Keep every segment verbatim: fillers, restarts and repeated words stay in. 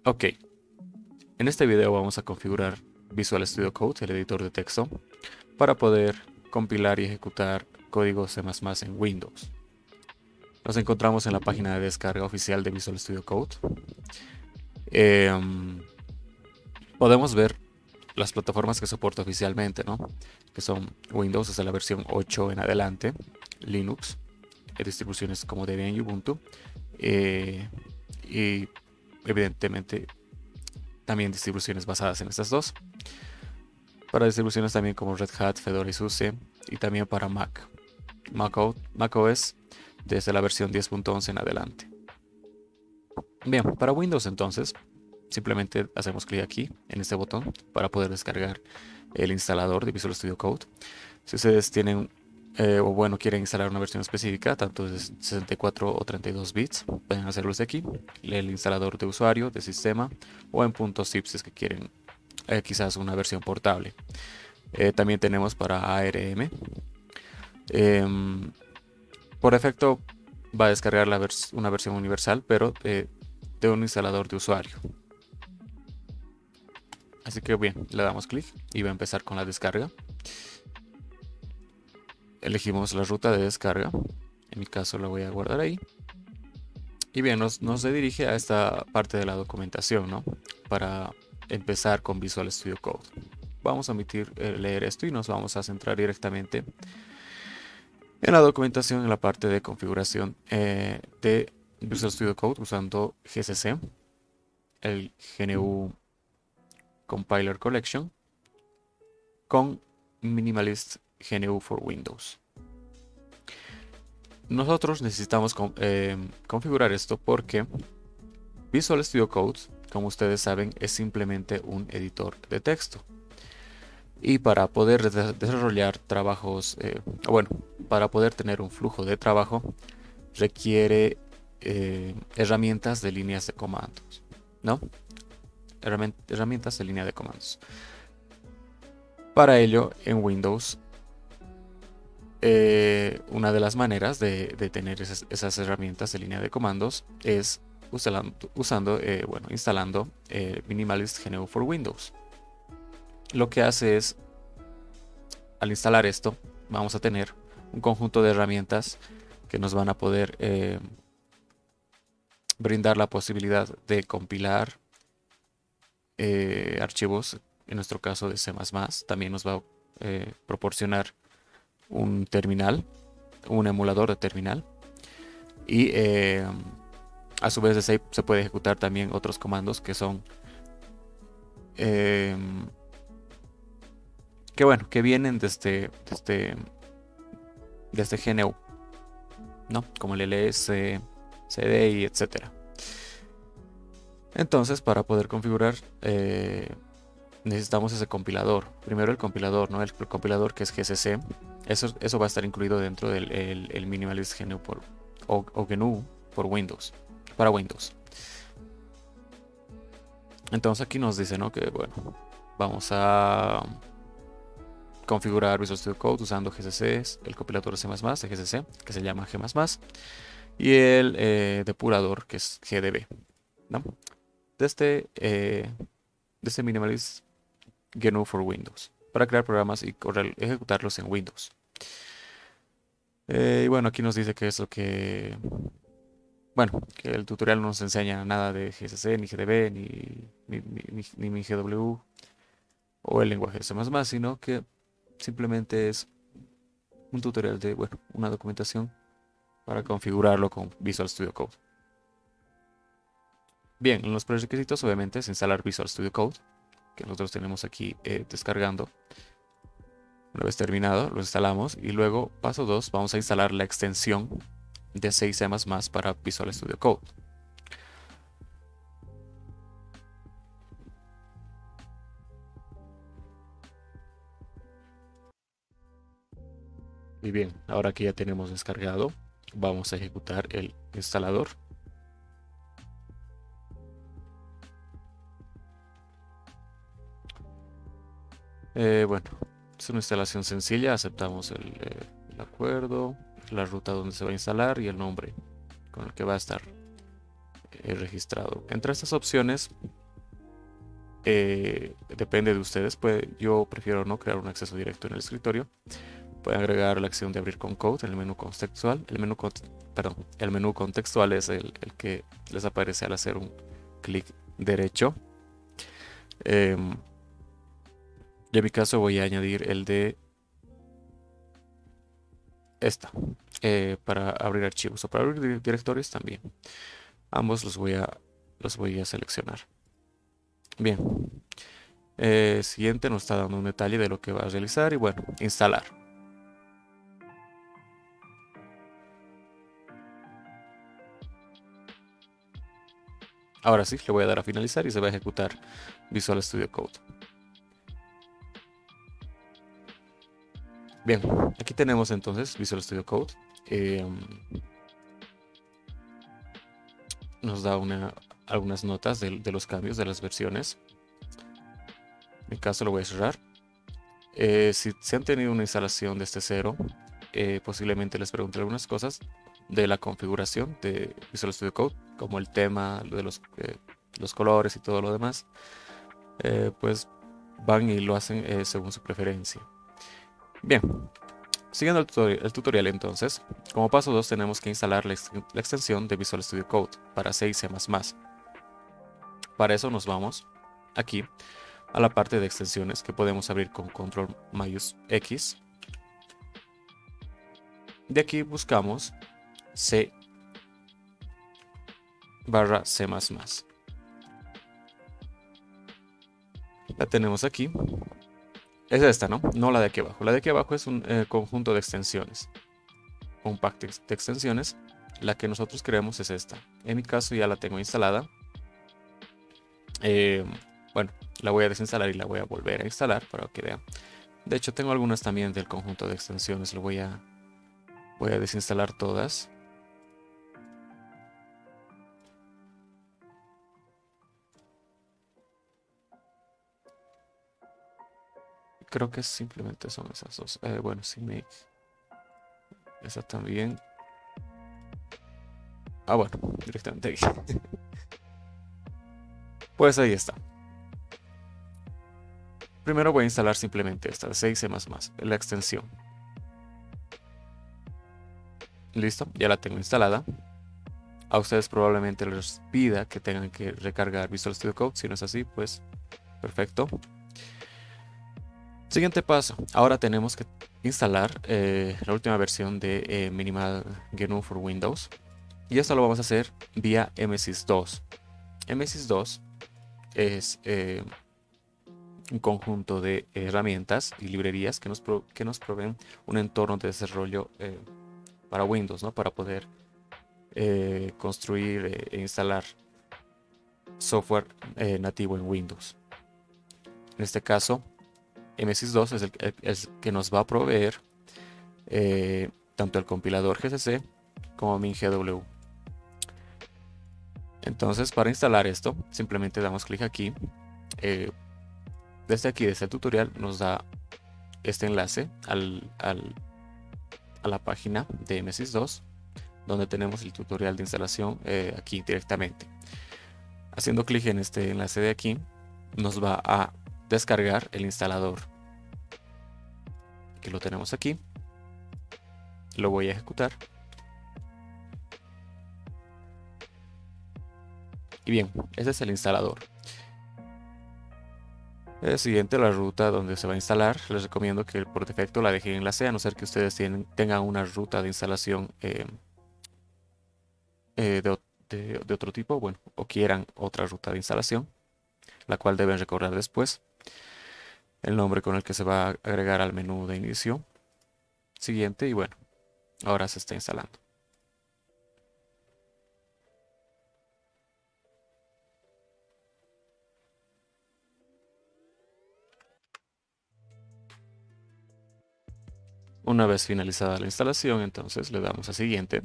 Ok, en este video vamos a configurar Visual Studio Code, el editor de texto, para poder compilar y ejecutar código C más más en Windows. Nos encontramos en la página de descarga oficial de Visual Studio Code. Eh, podemos ver las plataformas que soporta oficialmente, ¿no? Que son Windows desde la versión ocho en adelante, Linux, eh, distribuciones como Debian y Ubuntu, eh, y evidentemente también distribuciones basadas en estas dos. Para distribuciones también como Red Hat, Fedora y SUSE, y también para Mac, macOS desde la versión diez punto once en adelante. Bien, para Windows entonces, simplemente hacemos clic aquí en este botón para poder descargar el instalador de Visual Studio Code. Si ustedes tienen eh, o bueno quieren instalar una versión específica, tanto de sesenta y cuatro o treinta y dos bits, pueden hacerlo desde aquí, el instalador de usuario, de sistema, o en .zip si es que quieren eh, quizás una versión portable. Eh, también tenemos para A R M. Eh, por defecto va a descargar la vers una versión universal, pero eh, de un instalador de usuario. Así que bien, le damos clic y va a empezar con la descarga. Elegimos la ruta de descarga. En mi caso la voy a guardar ahí. Y bien, nos, nos redirige a esta parte de la documentación, ¿no? Para empezar con Visual Studio Code. Vamos a omitir eh, leer esto y nos vamos a centrar directamente en la documentación, en la parte de configuración eh, de Visual Studio Code usando G C C, el G N U Compiler Collection, con Minimalist G N U for Windows. Nosotros necesitamos eh, configurar esto porque Visual Studio Code, como ustedes saben, es simplemente un editor de texto. Y para poder desarrollar trabajos, eh, bueno, para poder tener un flujo de trabajo, requiere eh, herramientas de líneas de comandos, ¿no? Herramientas de línea de comandos. Para ello, en Windows, eh, una de las maneras de, de tener esas, esas, herramientas de línea de comandos es usando, usando eh, bueno, instalando eh, Minimalist G N U for Windows. Lo que hace es, al instalar esto, vamos a tener un conjunto de herramientas que nos van a poder eh, brindar la posibilidad de compilar eh, archivos, en nuestro caso de C más más. También nos va a eh, proporcionar un terminal, un emulador de terminal, y eh, a su vez desde ahí se puede ejecutar también otros comandos que son eh, que bueno, que vienen desde desde, desde G N U, ¿no? Como el L S, C D I, etcétera. Entonces, para poder configurar eh, necesitamos ese compilador. Primero el compilador, ¿no? El, el compilador que es G C C. Eso, eso va a estar incluido dentro del el, el Minimalist G N U por, o, o G N U por Windows, para Windows. Entonces aquí nos dice, ¿no? Que bueno, vamos a configurar Visual Studio Code usando G C C, el compilador de C más más de G C C, que se llama G más más, y el eh, depurador, que es G D B, ¿no? De este, eh, de este Minimalist G N U for Windows, para crear programas y ejecutarlos en Windows. Eh, y bueno, aquí nos dice que es lo que... Bueno, que el tutorial no nos enseña nada de G C C, ni G D B, ni, ni, ni, ni, ni G W o el lenguaje de C más más, sino que simplemente es un tutorial de, bueno, una documentación para configurarlo con Visual Studio Code. Bien, en los prerequisitos obviamente es instalar Visual Studio Code, que nosotros tenemos aquí eh, descargando. Una vez terminado, lo instalamos y luego, paso dos, vamos a instalar la extensión de seis C más más para Visual Studio Code. Y bien, ahora que ya tenemos descargado, vamos a ejecutar el instalador. Eh, bueno, es una instalación sencilla, aceptamos el, eh, el acuerdo, la ruta donde se va a instalar y el nombre con el que va a estar eh, registrado. Entre estas opciones eh, depende de ustedes. Pues yo prefiero no crear un acceso directo en el escritorio. Pueden agregar la acción de abrir con code en el menú contextual. El menú, perdón, el menú contextual es el, el que les aparece al hacer un clic derecho. Eh, yo en mi caso voy a añadir el de esta eh, para abrir archivos o para abrir directorios también. Ambos los voy a, los voy a seleccionar. Bien. Eh, siguiente nos está dando un detalle de lo que va a realizar y bueno, instalar. Ahora sí, le voy a dar a finalizar y se va a ejecutar Visual Studio Code. Bien, aquí tenemos entonces Visual Studio Code. Eh, nos da una, algunas notas de, de los cambios de las versiones. En mi caso lo voy a cerrar. Eh, si, si han tenido una instalación desde cero, eh, posiblemente les pregunte algunas cosas de la configuración de Visual Studio Code, como el tema de los, eh, los colores y todo lo demás. Eh, pues van y lo hacen eh, según su preferencia. Bien, siguiendo el tutorial, el tutorial entonces, como paso dos tenemos que instalar la, ex la extensión de Visual Studio Code para C y C más más. Para eso nos vamos aquí a la parte de extensiones que podemos abrir con control mayús X. De aquí buscamos C barra C más más. La tenemos aquí. Es esta, ¿no? No la de aquí abajo. La de aquí abajo es un eh, conjunto de extensiones. Un pack de, de extensiones. La que nosotros creamos es esta. En mi caso ya la tengo instalada. Eh, bueno, la voy a desinstalar y la voy a volver a instalar para que vean. De hecho, tengo algunas también del conjunto de extensiones. Lo voy a, voy a desinstalar todas. Creo que simplemente son esas dos. Eh, bueno, sí, make. Esa también. Ah, bueno, directamente ahí. Pues ahí está. Primero voy a instalar simplemente esta, C y C más más, la extensión. Listo, ya la tengo instalada. A ustedes probablemente les pida que tengan que recargar Visual Studio Code. Si no es así, pues perfecto. Siguiente paso. Ahora tenemos que instalar eh, la última versión de eh, Minimal G N U for Windows. Y esto lo vamos a hacer vía M S I S dos. M S I S dos es eh, un conjunto de herramientas y librerías que nos, pro que nos proveen un entorno de desarrollo eh, para Windows, ¿no? Para poder eh, construir eh, e instalar software eh, nativo en Windows. En este caso, M S I S dos es el, el, el que nos va a proveer eh, tanto el compilador G C C como MinGW. Entonces, para instalar esto, simplemente damos clic aquí. Eh, desde aquí, desde el tutorial, nos da este enlace al, al, a la página de M S I S dos, donde tenemos el tutorial de instalación eh, aquí directamente. Haciendo clic en este enlace de aquí, nos va a descargar el instalador, que lo tenemos aquí. Lo voy a ejecutar. Y bien, ese es el instalador. El siguiente, la ruta donde se va a instalar. Les recomiendo que por defecto la dejen en la C, a no ser que ustedes tienen, tengan una ruta de instalación eh, eh, de, de, de otro tipo, bueno, o quieran otra ruta de instalación, la cual deben recordar después. El nombre con el que se va a agregar al menú de inicio. Siguiente, y bueno, ahora se está instalando. Una vez finalizada la instalación, entonces le damos a siguiente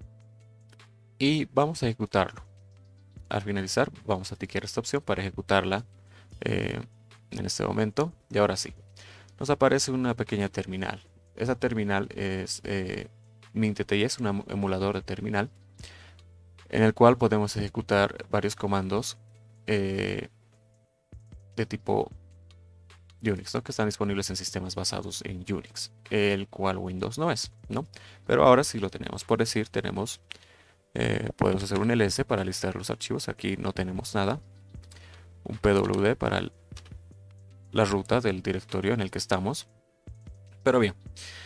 y vamos a ejecutarlo. Al finalizar, vamos a tiquear esta opción para ejecutarla eh, en este momento. Y ahora sí, nos aparece una pequeña terminal. Esa terminal es eh, MinTTY, es un emulador de terminal. en el cual podemos ejecutar varios comandos eh, de tipo Unix, ¿no? Que están disponibles en sistemas basados en Unix, el cual Windows no es, ¿no? Pero ahora sí lo tenemos. Por decir, tenemos, eh, podemos hacer un ls para listar los archivos. Aquí no tenemos nada. Un pwd para el, la ruta del directorio en el que estamos. Pero bien,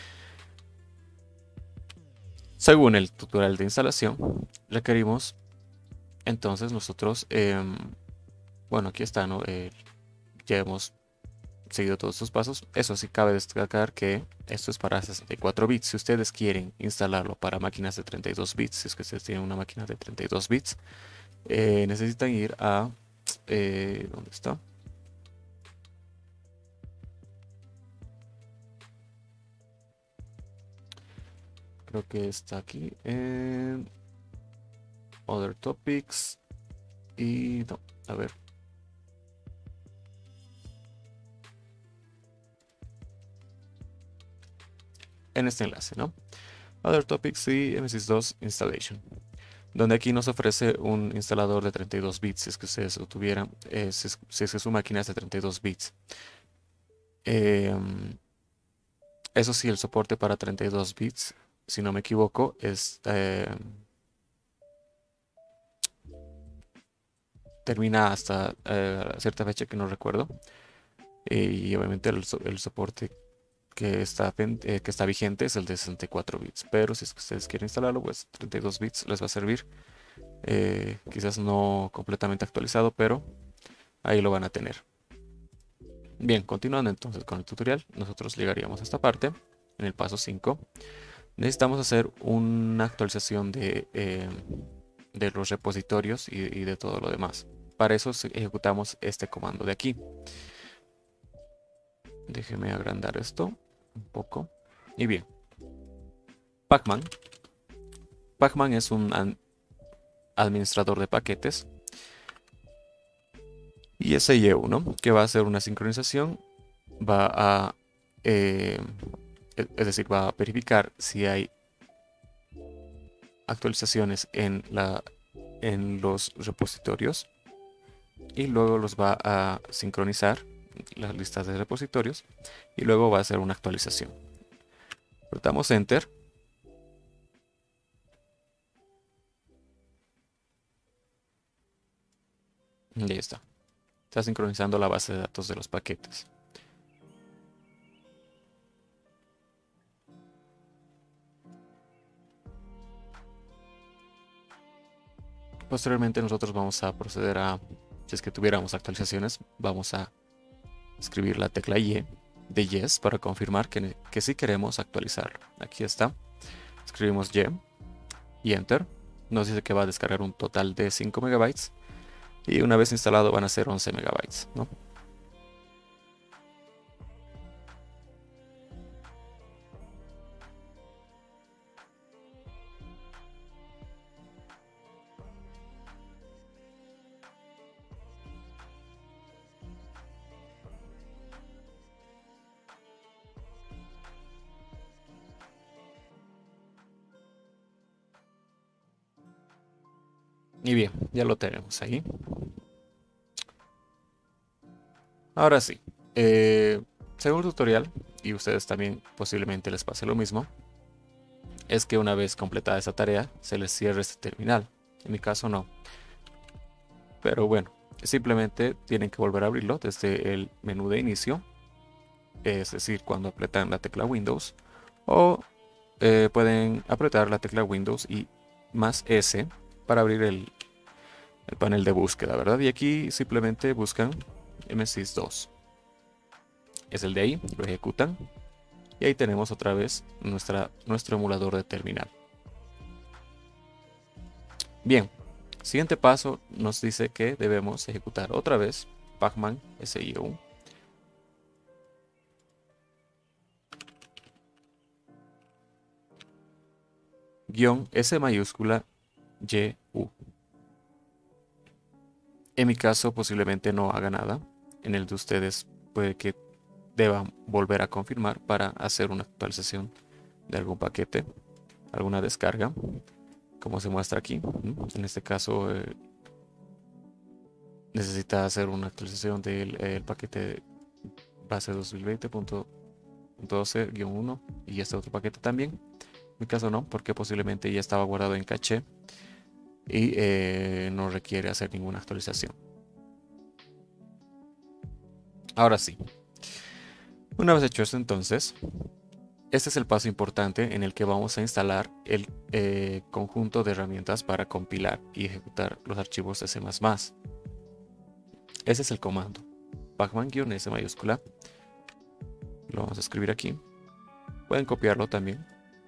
según el tutorial de instalación, requerimos entonces nosotros, eh, bueno, aquí está, ¿no? Eh, ya hemos seguido todos estos pasos. Eso sí, cabe destacar que esto es para sesenta y cuatro bits. Si ustedes quieren instalarlo para máquinas de treinta y dos bits, si es que ustedes tienen una máquina de treinta y dos bits, eh, necesitan ir a eh, ¿dónde está? Creo que está aquí en Other Topics y no, a ver. En este enlace, ¿no? Other Topics y M S I S dos Installation, donde aquí nos ofrece un instalador de treinta y dos bits, si es que ustedes lo tuvieran, eh, si, es, si es que su máquina es de treinta y dos bits. Eh, eso sí, el soporte para treinta y dos bits, si no me equivoco, es, eh, termina hasta eh, cierta fecha que no recuerdo. Y obviamente el, el soporte que está, eh, que está vigente es el de sesenta y cuatro bits, pero si es que ustedes quieren instalarlo, pues treinta y dos bits les va a servir. Eh, quizás no completamente actualizado, pero ahí lo van a tener. Bien, continuando entonces con el tutorial, nosotros llegaríamos a esta parte, en el paso cinco. Necesitamos hacer una actualización de, eh, de los repositorios y, y de todo lo demás. Para eso ejecutamos este comando de aquí. Déjeme agrandar esto un poco. Y bien, pacman. Pacman es un administrador de paquetes. Y ese I E U, ¿no? Que va a hacer una sincronización, va a, eh, es decir, va a verificar si hay actualizaciones en, la, en los repositorios y luego los va a sincronizar las listas de repositorios y luego va a hacer una actualización. Apretamos Enter. Y ahí está. Está sincronizando la base de datos de los paquetes. Posteriormente nosotros vamos a proceder a, si es que tuviéramos actualizaciones, vamos a escribir la tecla Y de Yes para confirmar que, que sí queremos actualizarlo. Aquí está. Escribimos Y y Enter. Nos dice que va a descargar un total de cinco megabytes y una vez instalado van a ser once megabytes, ¿no? Y bien, ya lo tenemos ahí. Ahora sí, eh, según el tutorial, y ustedes también posiblemente les pase lo mismo, es que una vez completada esa tarea, se les cierre este terminal. En mi caso no. Pero bueno, simplemente tienen que volver a abrirlo desde el menú de inicio, es decir, cuando apretan la tecla Windows, o eh, pueden apretar la tecla Windows y más S para abrir el, el panel de búsqueda, ¿verdad? Y aquí simplemente buscan M S I S dos. Es el de ahí, lo ejecutan y ahí tenemos otra vez nuestra, nuestro emulador de terminal. Bien, siguiente paso nos dice que debemos ejecutar otra vez pacman S I E U. Guión S mayúscula Y U. En mi caso posiblemente no haga nada. En el de ustedes puede que deban volver a confirmar para hacer una actualización de algún paquete, alguna descarga. como se muestra aquí. En este caso eh, necesita hacer una actualización del el paquete base dos mil veinte punto doce guión uno y este otro paquete también. En mi caso no, porque posiblemente ya estaba guardado en caché y eh, no requiere hacer ninguna actualización. Ahora sí, una vez hecho esto, entonces este es el paso importante en el que vamos a instalar el eh, conjunto de herramientas para compilar y ejecutar los archivos de C más más. Ese es el comando pacman-s mayúscula. Lo vamos a escribir aquí. Pueden copiarlo también.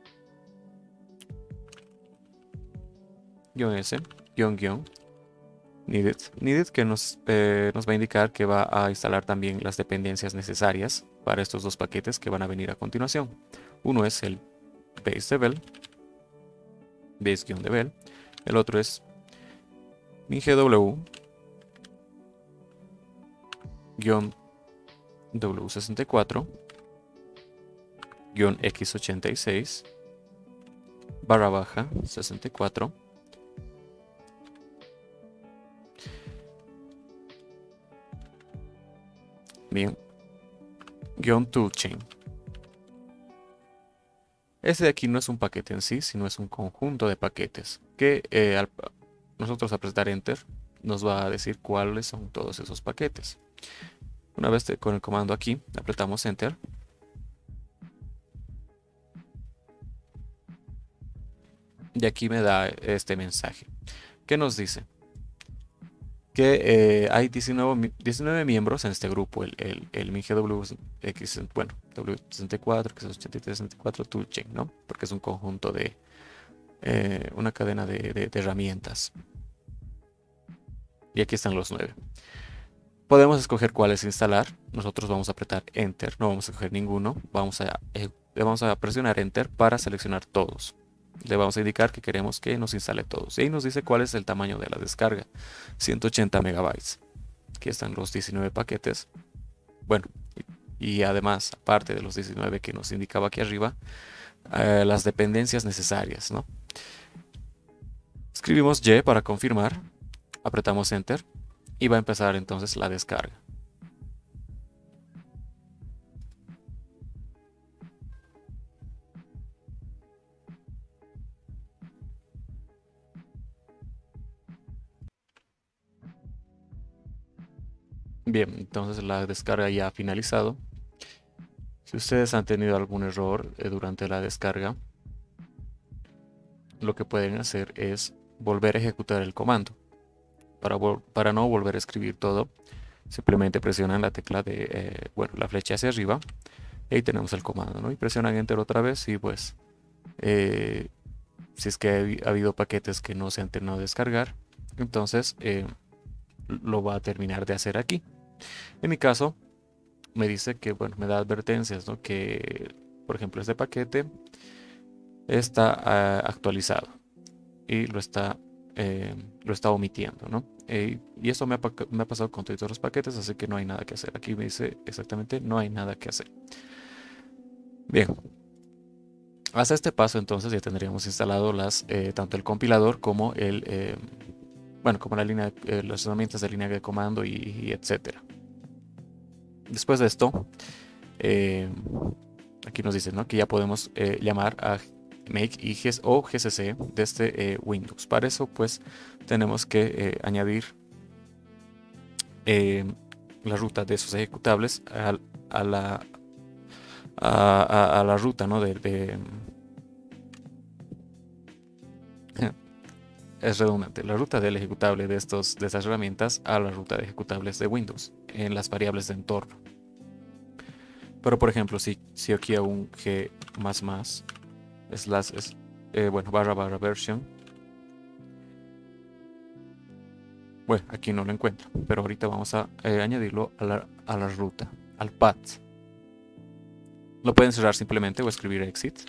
Guión S, guión guión, needed. Needed que nos, eh, nos va a indicar que va a instalar también las dependencias necesarias para estos dos paquetes que van a venir a continuación. Uno es el base-devel, base-devel. El otro es mingw w sesenta y cuatro x ochenta y seis barra baja sesenta y cuatro bien guión toolchain. Este de aquí no es un paquete en sí, sino es un conjunto de paquetes que eh, al nosotros apretar enter nos va a decir cuáles son todos esos paquetes. Una vez con el comando aquí apretamos enter, y aquí me da este mensaje que nos dice que eh, hay diecinueve, diecinueve miembros en este grupo, el, el, el mingw X, bueno, w sesenta y cuatro, x ochenta y tres, sesenta y cuatro toolchain, ¿no? Porque es un conjunto de eh, una cadena de, de, de herramientas. Y aquí están los nueve. Podemos escoger cuáles instalar. Nosotros vamos a apretar enter, no vamos a escoger ninguno. Vamos a, eh, vamos a presionar enter para seleccionar todos. Le vamos a indicar que queremos que nos instale todos. Y ahí nos dice cuál es el tamaño de la descarga. ciento ochenta megabytes. Aquí están los diecinueve paquetes. Bueno, y, y además, aparte de los diecinueve que nos indicaba aquí arriba, eh, las dependencias necesarias, ¿no? Escribimos Y para confirmar. Apretamos enter. Y va a empezar entonces la descarga. Bien, entonces la descarga ya ha finalizado. Si ustedes han tenido algún error eh, durante la descarga, lo que pueden hacer es volver a ejecutar el comando. Para, para no volver a escribir todo, simplemente presionan la tecla de, eh, bueno, la flecha hacia arriba. Y ahí tenemos el comando, ¿no? Y presionan enter otra vez y pues, eh, si es que ha habido paquetes que no se han terminado de descargar, entonces eh, lo va a terminar de hacer aquí. En mi caso, me dice que, bueno, me da advertencias, ¿no? Que, por ejemplo, este paquete está uh, actualizado y lo está, eh, lo está omitiendo, ¿no? Eh, y esto me ha, me ha pasado con todos los paquetes, así que no hay nada que hacer. Aquí me dice exactamente, no hay nada que hacer. Bien. Hasta este paso, entonces, ya tendríamos instalado las, eh, tanto el compilador como el, eh, bueno, como la línea, eh, las herramientas de línea de comando y, y etcétera. Después de esto, eh, aquí nos dice, ¿no?, que ya podemos eh, llamar a make y G o G C C desde eh, Windows. Para eso, pues, tenemos que eh, añadir eh, la ruta de esos ejecutables a, a la a, a, a la ruta, ¿no?, de, de es redundante, la ruta del ejecutable de, estos, de estas herramientas a la ruta de ejecutables de Windows en las variables de entorno. Pero por ejemplo, si, si aquí a un G más más slash es, eh, bueno, barra barra version, bueno, aquí no lo encuentro, pero ahorita vamos a eh, añadirlo a la, a la ruta, al path. Lo pueden cerrar simplemente o escribir exit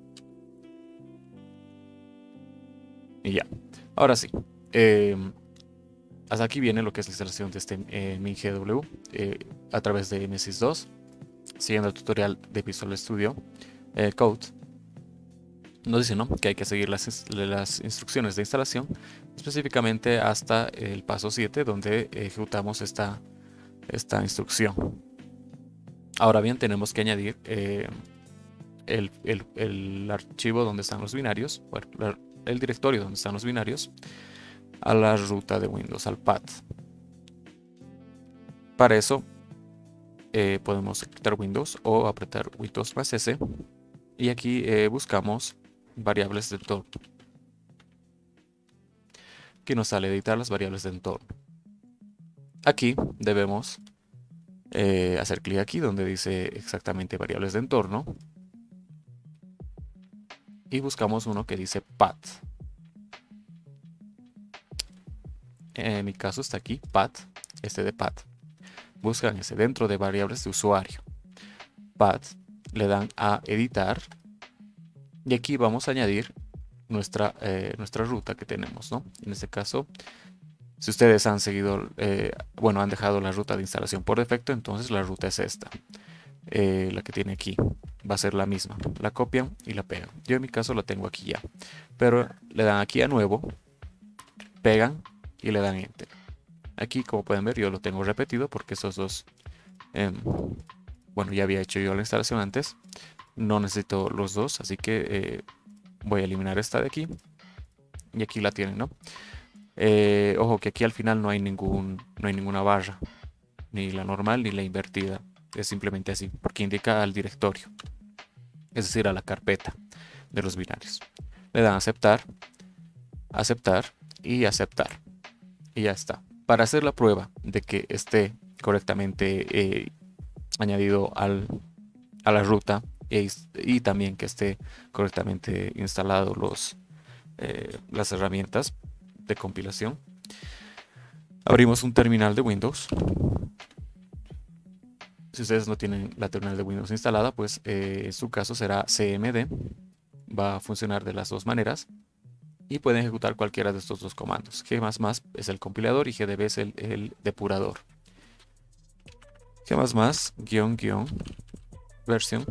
y ya. Ahora sí, eh, hasta aquí viene lo que es la instalación de este eh, mingw eh, a través de M S I S dos, siguiendo el tutorial de Visual Studio eh, Code. nos dice, ¿no?, que hay que seguir las, las instrucciones de instalación, específicamente hasta el paso siete, donde ejecutamos esta, esta instrucción. Ahora bien, tenemos que añadir eh, el, el, el archivo donde están los binarios, bueno, la, el directorio donde están los binarios, a la ruta de Windows, al path. Para eso eh, podemos apretar Windows o apretar Windows más S, y aquí eh, buscamos variables de entorno. Aquí nos sale editar las variables de entorno. Aquí debemos eh, hacer clic aquí donde dice exactamente variables de entorno y buscamos uno que dice path. En mi caso está aquí path, este de path. Buscan ese dentro de variables de usuario. Path, le dan a editar y aquí vamos a añadir nuestra, eh, nuestra ruta que tenemos, ¿no? En este caso, si ustedes han seguido, eh, bueno, han dejado la ruta de instalación por defecto, entonces la ruta es esta, eh, la que tiene aquí. Va a ser la misma. La copian y la pegan. Yo en mi caso la tengo aquí ya. Pero le dan aquí a nuevo, pegan y le dan enter. Aquí, como pueden ver, yo lo tengo repetido porque estos dos, eh, bueno, ya había hecho yo la instalación antes. No necesito los dos, así que eh, voy a eliminar esta de aquí. Y aquí la tienen, ¿no? Eh, ojo que aquí al final no hay ningún, no hay ninguna barra, ni la normal ni la invertida, es simplemente así, porque indica al directorio, es decir, a la carpeta de los binarios. Le dan a aceptar, aceptar y aceptar, y ya está. Para hacer la prueba de que esté correctamente eh, añadido al, a la ruta e, y también que esté correctamente instalado los, eh, las herramientas de compilación, abrimos un terminal de Windows. Si ustedes no tienen la terminal de Windows instalada, pues eh, en su caso será C M D. Va a funcionar de las dos maneras y pueden ejecutar cualquiera de estos dos comandos. G++ es el compilador y G D B es el, el depurador. G++ guión guión versión,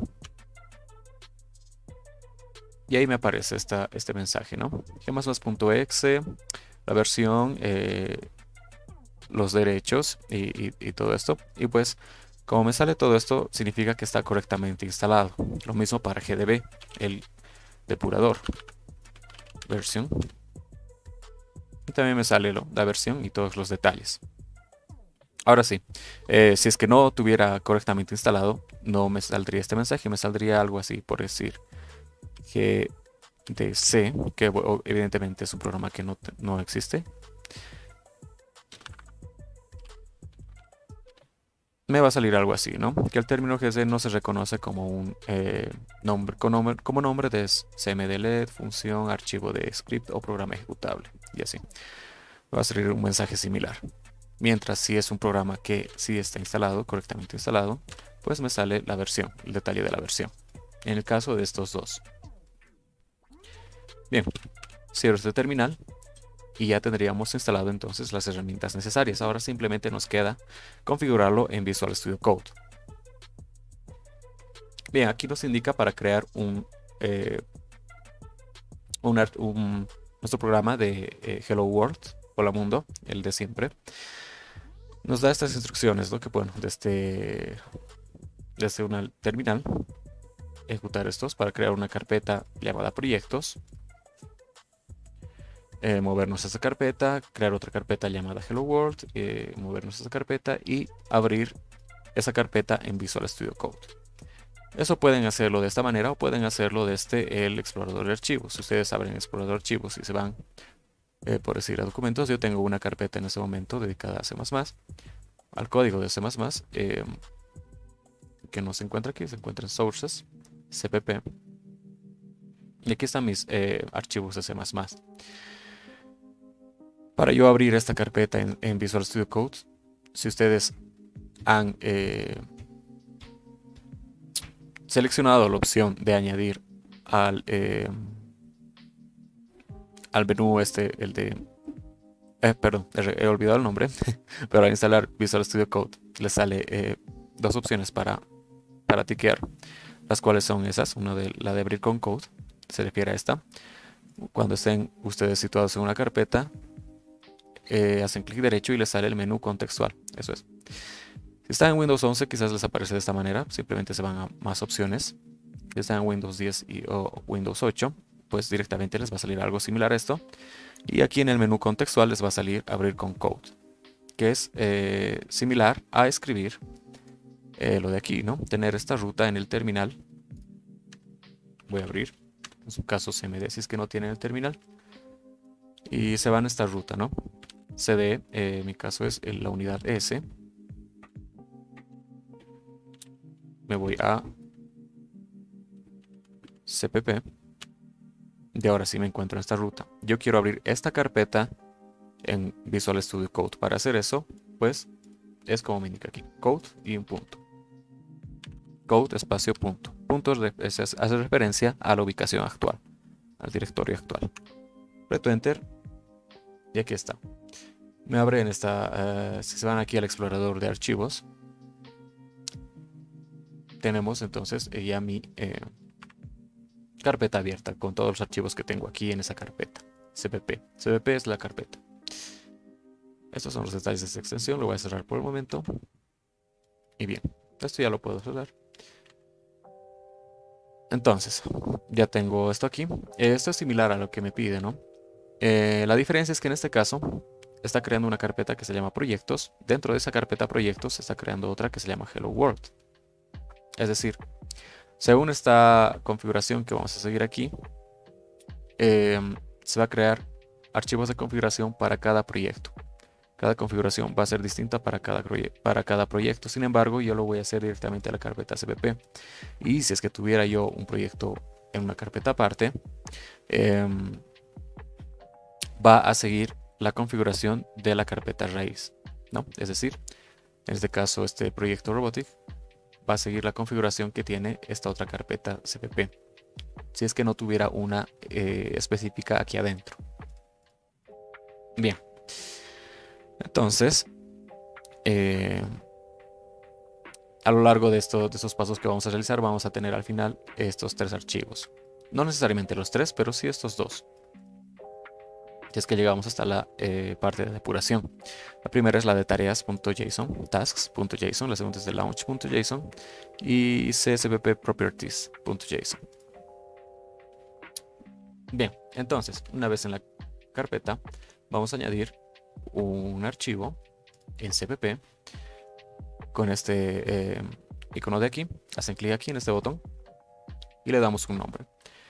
y ahí me aparece esta, este mensaje, ¿no? G++.exe, la versión, eh, los derechos y, y, y todo esto. Y pues como me sale todo esto, significa que está correctamente instalado. Lo mismo para G D B, el depurador, versión. Y también me sale lo, la versión y todos los detalles. Ahora sí, eh, si es que no tuviera correctamente instalado, no me saldría este mensaje, me saldría algo así, por decir G D C, que evidentemente es un programa que no, no existe. Me va a salir algo así, ¿no? Que el término G C no se reconoce como un eh, nombre, como nombre, como nombre de cmdlet, función, archivo de script o programa ejecutable, y así. Me va a salir un mensaje similar. Mientras si es un programa que sí está instalado, correctamente instalado, pues me sale la versión, el detalle de la versión. En el caso de estos dos. Bien, cierro este terminal y ya tendríamos instalado entonces las herramientas necesarias. Ahora simplemente nos queda configurarlo en Visual Studio Code. Bien, aquí nos indica para crear un, eh, un, un nuestro programa de eh, Hello World, hola mundo, el de siempre. Nos da estas instrucciones, ¿no? Que bueno, desde, desde una terminal, ejecutar estos para crear una carpeta llamada proyectos. Eh, movernos a esa carpeta, crear otra carpeta llamada Hello World, eh, movernos a esa carpeta y abrir esa carpeta en Visual Studio Code. Eso pueden hacerlo de esta manera o pueden hacerlo desde el explorador de archivos. Si ustedes abren el explorador de archivos y se van, eh, por decir, a documentos, yo tengo una carpeta en este momento dedicada a C++, al código de C++, eh, que no se encuentra aquí, se encuentra en Sources, C P P. Y aquí están mis eh, archivos de C++. Para yo abrir esta carpeta en, en Visual Studio Code, si ustedes han eh, seleccionado la opción de añadir al, eh, al menú este, el de... Eh, perdón, he olvidado el nombre, pero al instalar Visual Studio Code les sale eh, dos opciones para, para tiquear, las cuales son esas, una de la de abrir con code se refiere a esta. Cuando estén ustedes situados en una carpeta, eh, hacen clic derecho y les sale el menú contextual. Eso es. Si están en Windows once, quizás les aparece de esta manera. Simplemente se van a más opciones. Si están en Windows diez y, o Windows ocho, pues directamente les va a salir algo similar a esto. Y aquí en el menú contextual les va a salir abrir con Code, que es eh, similar a escribir eh, lo de aquí, ¿no? Tener esta ruta en el terminal. Voy a abrir. En su caso C M D si es que no tienen el terminal. Y se van a esta ruta, ¿no? C D, eh, en mi caso es la unidad S. Me voy a C P P. Y ahora sí me encuentro en esta ruta. Yo quiero abrir esta carpeta en Visual Studio Code. Para hacer eso, pues, es como me indica aquí. Code y un punto. Code espacio punto. Punto hace referencia a la ubicación actual, al directorio actual. Aprieto Enter y aquí está. Me abre en esta, uh, si se van aquí al explorador de archivos, tenemos entonces eh, ya mi eh, carpeta abierta con todos los archivos que tengo aquí en esa carpeta. C P P. C P P es la carpeta. Estos son los detalles de esta extensión. Lo voy a cerrar por el momento. Y bien, esto ya lo puedo cerrar. Entonces, ya tengo esto aquí. Esto es similar a lo que me pide, ¿no? Eh, la diferencia es que en este caso está creando una carpeta que se llama proyectos. Dentro de esa carpeta proyectos se está creando otra que se llama Hello World. Es decir, según esta configuración que vamos a seguir aquí, eh, se va a crear archivos de configuración para cada proyecto. Cada configuración va a ser distinta para cada, para cada proyecto. Sin embargo, yo lo voy a hacer directamente a la carpeta C P P. Y si es que tuviera yo un proyecto en una carpeta aparte, eh, va a seguir la configuración de la carpeta raíz, ¿no? Es decir, en este caso, este proyecto Robotic va a seguir la configuración que tiene esta otra carpeta C P P. Si es que no tuviera una eh, específica aquí adentro. Bien. Entonces, eh, a lo largo de, esto, de estos pasos que vamos a realizar, vamos a tener al final estos tres archivos. No necesariamente los tres, pero sí estos dos. Y es que llegamos hasta la eh, parte de depuración. La primera es la de tareas.json, tasks.json, la segunda es de launch.json y csvp.properties.json. Bien, entonces, una vez en la carpeta, vamos a añadir un archivo en C P P con este eh, icono de aquí. Hacen clic aquí en este botón y le damos un nombre.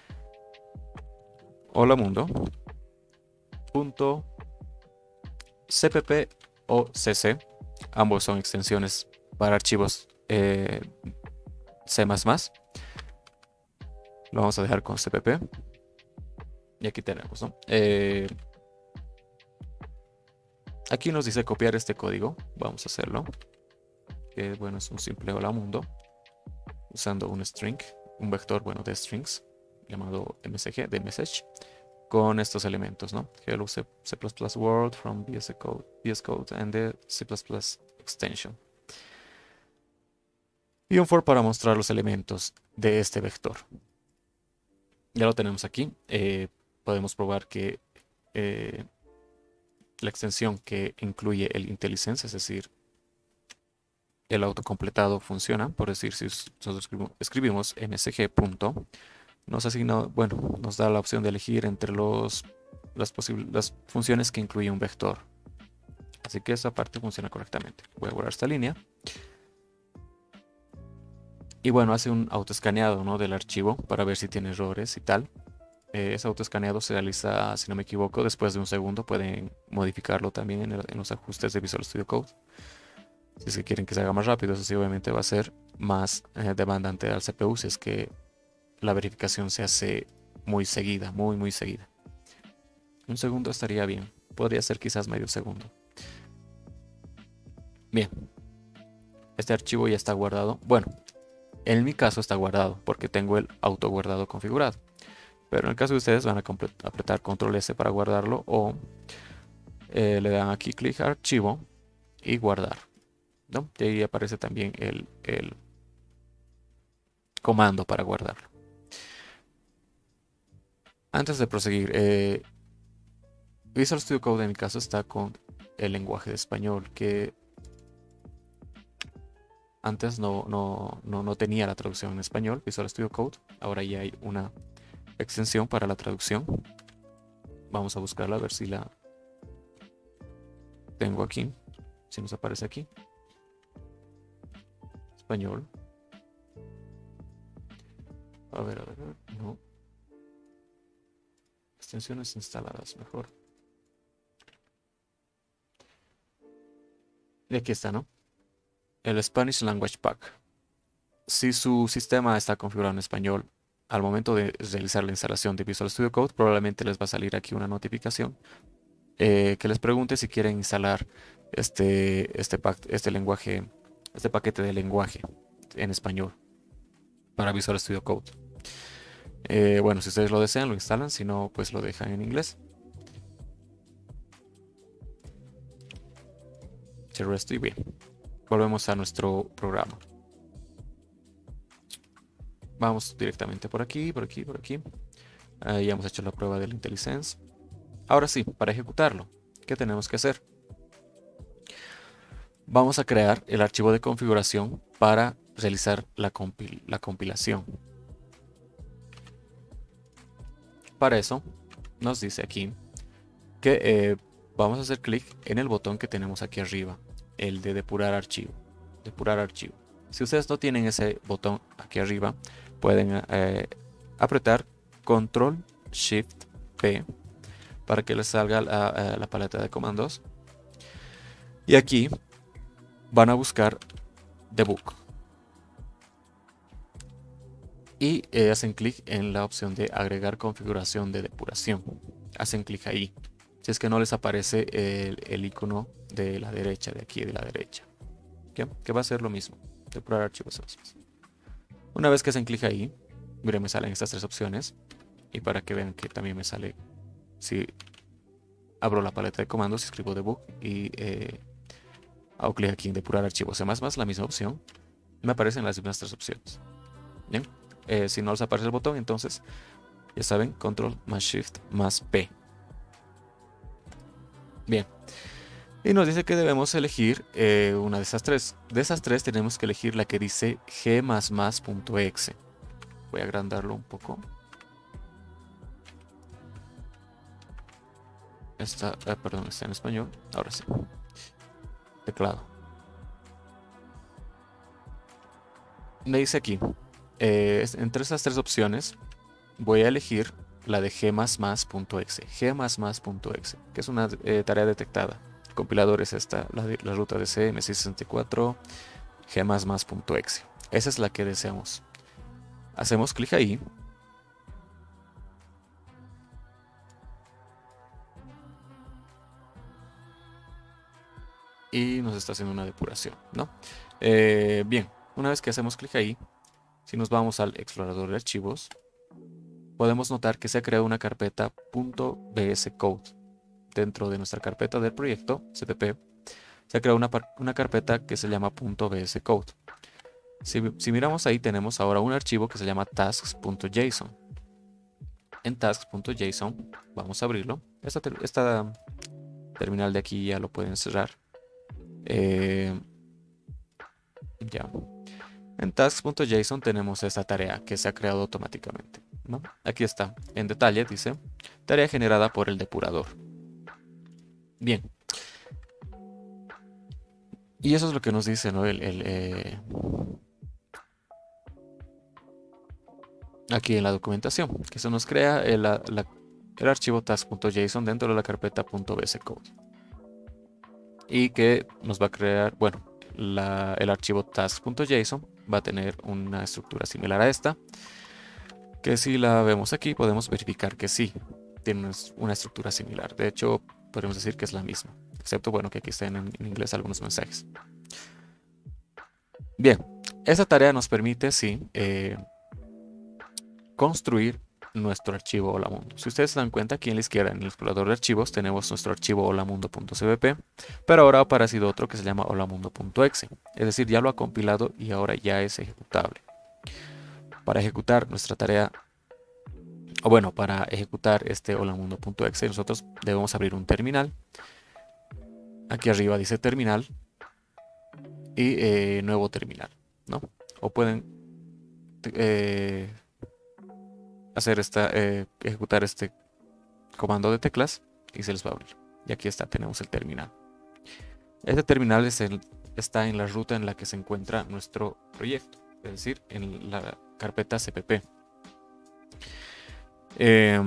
Hola mundo punto cpp o cc, ambos son extensiones para archivos eh, C más más. Lo vamos a dejar con cpp y aquí tenemos, ¿no? Eh, aquí nos dice copiar este código. Vamos a hacerlo. Que bueno, es un simple hola mundo usando un string, un vector bueno de strings llamado msg de message con estos elementos, ¿no? Hello C++ world from V S Code, V S Code and the C++ extension. Y un for para mostrar los elementos de este vector. Ya lo tenemos aquí. Eh, podemos probar que eh, la extensión que incluye el IntelliSense, es decir, el autocompletado funciona. Por decir, si nosotros escribimos, escribimos msg punto, nos asigna, bueno, nos da la opción de elegir entre los, las, las funciones que incluye un vector. Así que esa parte funciona correctamente. Voy a borrar esta línea. Y bueno, hace un autoescaneado, ¿no?, del archivo para ver si tiene errores y tal. Eh, ese autoescaneado se realiza, si no me equivoco, después de un segundo. Pueden modificarlo también en, el, en los ajustes de Visual Studio Code. Si es que quieren que se haga más rápido, eso sí obviamente va a ser más eh, demandante al C P U si es que la verificación se hace muy seguida, muy muy seguida. Un segundo estaría bien. Podría ser quizás medio segundo. Bien. Este archivo ya está guardado. Bueno, en mi caso está guardado porque tengo el auto guardado configurado. Pero en el caso de ustedes van a apretar control S para guardarlo o eh, le dan aquí clic a archivo y guardar, ¿no? Y ahí aparece también el, el comando para guardarlo. Antes de proseguir, eh, Visual Studio Code en mi caso está con el lenguaje de español, que antes no, no, no, no tenía la traducción en español, Visual Studio Code. Ahora ya hay una extensión para la traducción. Vamos a buscarla a ver si la tengo aquí, si nos aparece aquí. Español. A ver, a ver, a ver, no. Extensiones instaladas, mejor. Y aquí está, ¿no? El Spanish Language Pack. Si su sistema está configurado en español, al momento de realizar la instalación de Visual Studio Code, probablemente les va a salir aquí una notificación eh, que les pregunte si quieren instalar este, este, pack, este lenguaje, este paquete de lenguaje en español para Visual Studio Code. Eh, bueno, si ustedes lo desean, lo instalan, si no, pues lo dejan en inglés. El resto y bien. Volvemos a nuestro programa. Vamos directamente por aquí, por aquí, por aquí. Ahí ya hemos hecho la prueba del IntelliSense. Ahora sí, para ejecutarlo, ¿qué tenemos que hacer? Vamos a crear el archivo de configuración para realizar la, compil la compilación. Para eso, nos dice aquí que eh, vamos a hacer clic en el botón que tenemos aquí arriba, el de depurar archivo. Depurar archivo. Si ustedes no tienen ese botón aquí arriba, pueden eh, apretar Control Shift P para que les salga la, la paleta de comandos. Y aquí van a buscar Debug. Y eh, hacen clic en la opción de agregar configuración de depuración. Hacen clic ahí. Si es que no les aparece el, el icono de la derecha, de aquí de la derecha. ¿Okay? Que va a ser lo mismo. Depurar archivos. Una vez que hacen clic ahí, miren, me salen estas tres opciones. Y para que vean que también me sale, si abro la paleta de comandos, escribo debug y eh, hago clic aquí en depurar archivos C más más, la misma opción, me aparecen las mismas tres opciones. Bien, eh, si no les aparece el botón, entonces ya saben, control más shift más P. Bien, y nos dice que debemos elegir eh, una de esas tres. De esas tres tenemos que elegir la que dice g más más punto exe. Voy a agrandarlo un poco. Está, eh, perdón, está en español. Ahora sí. Teclado. Me dice aquí, eh, entre esas tres opciones, voy a elegir la de g más más punto exe. G más más punto exe, que es una eh, tarea detectada. El compilador es esta, la, de, la ruta de C, M seiscientos sesenta y cuatro, g más más punto exe. Esa es la que deseamos. Hacemos clic ahí. Y nos está haciendo una depuración, ¿no? Eh, bien, una vez que hacemos clic ahí, si nos vamos al explorador de archivos, podemos notar que se ha creado una carpeta .bscode. Dentro de nuestra carpeta del proyecto C P P, se ha creado una, una carpeta que se llama .bscode. Si, si miramos ahí, tenemos ahora un archivo que se llama tasks.json. En tasks.json, vamos a abrirlo. Esta, esta terminal de aquí ya lo pueden cerrar. Eh, ya. En tasks.json tenemos esta tarea que se ha creado automáticamente, ¿no? Aquí está, en detalle dice, tarea generada por el depurador. Bien. Y eso es lo que nos dice, ¿no? El, el, eh, aquí en la documentación, que se nos crea el, la, la, el archivo task.json dentro de la carpeta .bscode. Y que nos va a crear, bueno, la, el archivo task.json va a tener una estructura similar a esta, que si la vemos aquí podemos verificar que sí, tiene una estructura similar. De hecho, podemos decir que es la misma, excepto, bueno, que aquí están en, en inglés algunos mensajes. Bien, esta tarea nos permite, sí, eh, construir nuestro archivo Holamundo. Si ustedes se dan cuenta, aquí en la izquierda, en el explorador de archivos, tenemos nuestro archivo holamundo.cbp, pero ahora ha aparecido otro que se llama holamundo.exe. Es decir, ya lo ha compilado y ahora ya es ejecutable. Para ejecutar nuestra tarea o bueno, para ejecutar este holamundo.exe, nosotros debemos abrir un terminal. Aquí arriba dice terminal y eh, nuevo terminal, ¿no? O pueden eh, hacer esta, eh, ejecutar este comando de teclas y se les va a abrir. Y aquí está, tenemos el terminal. Este terminal es el, está en la ruta en la que se encuentra nuestro proyecto, es decir, en la carpeta C P P. Eh,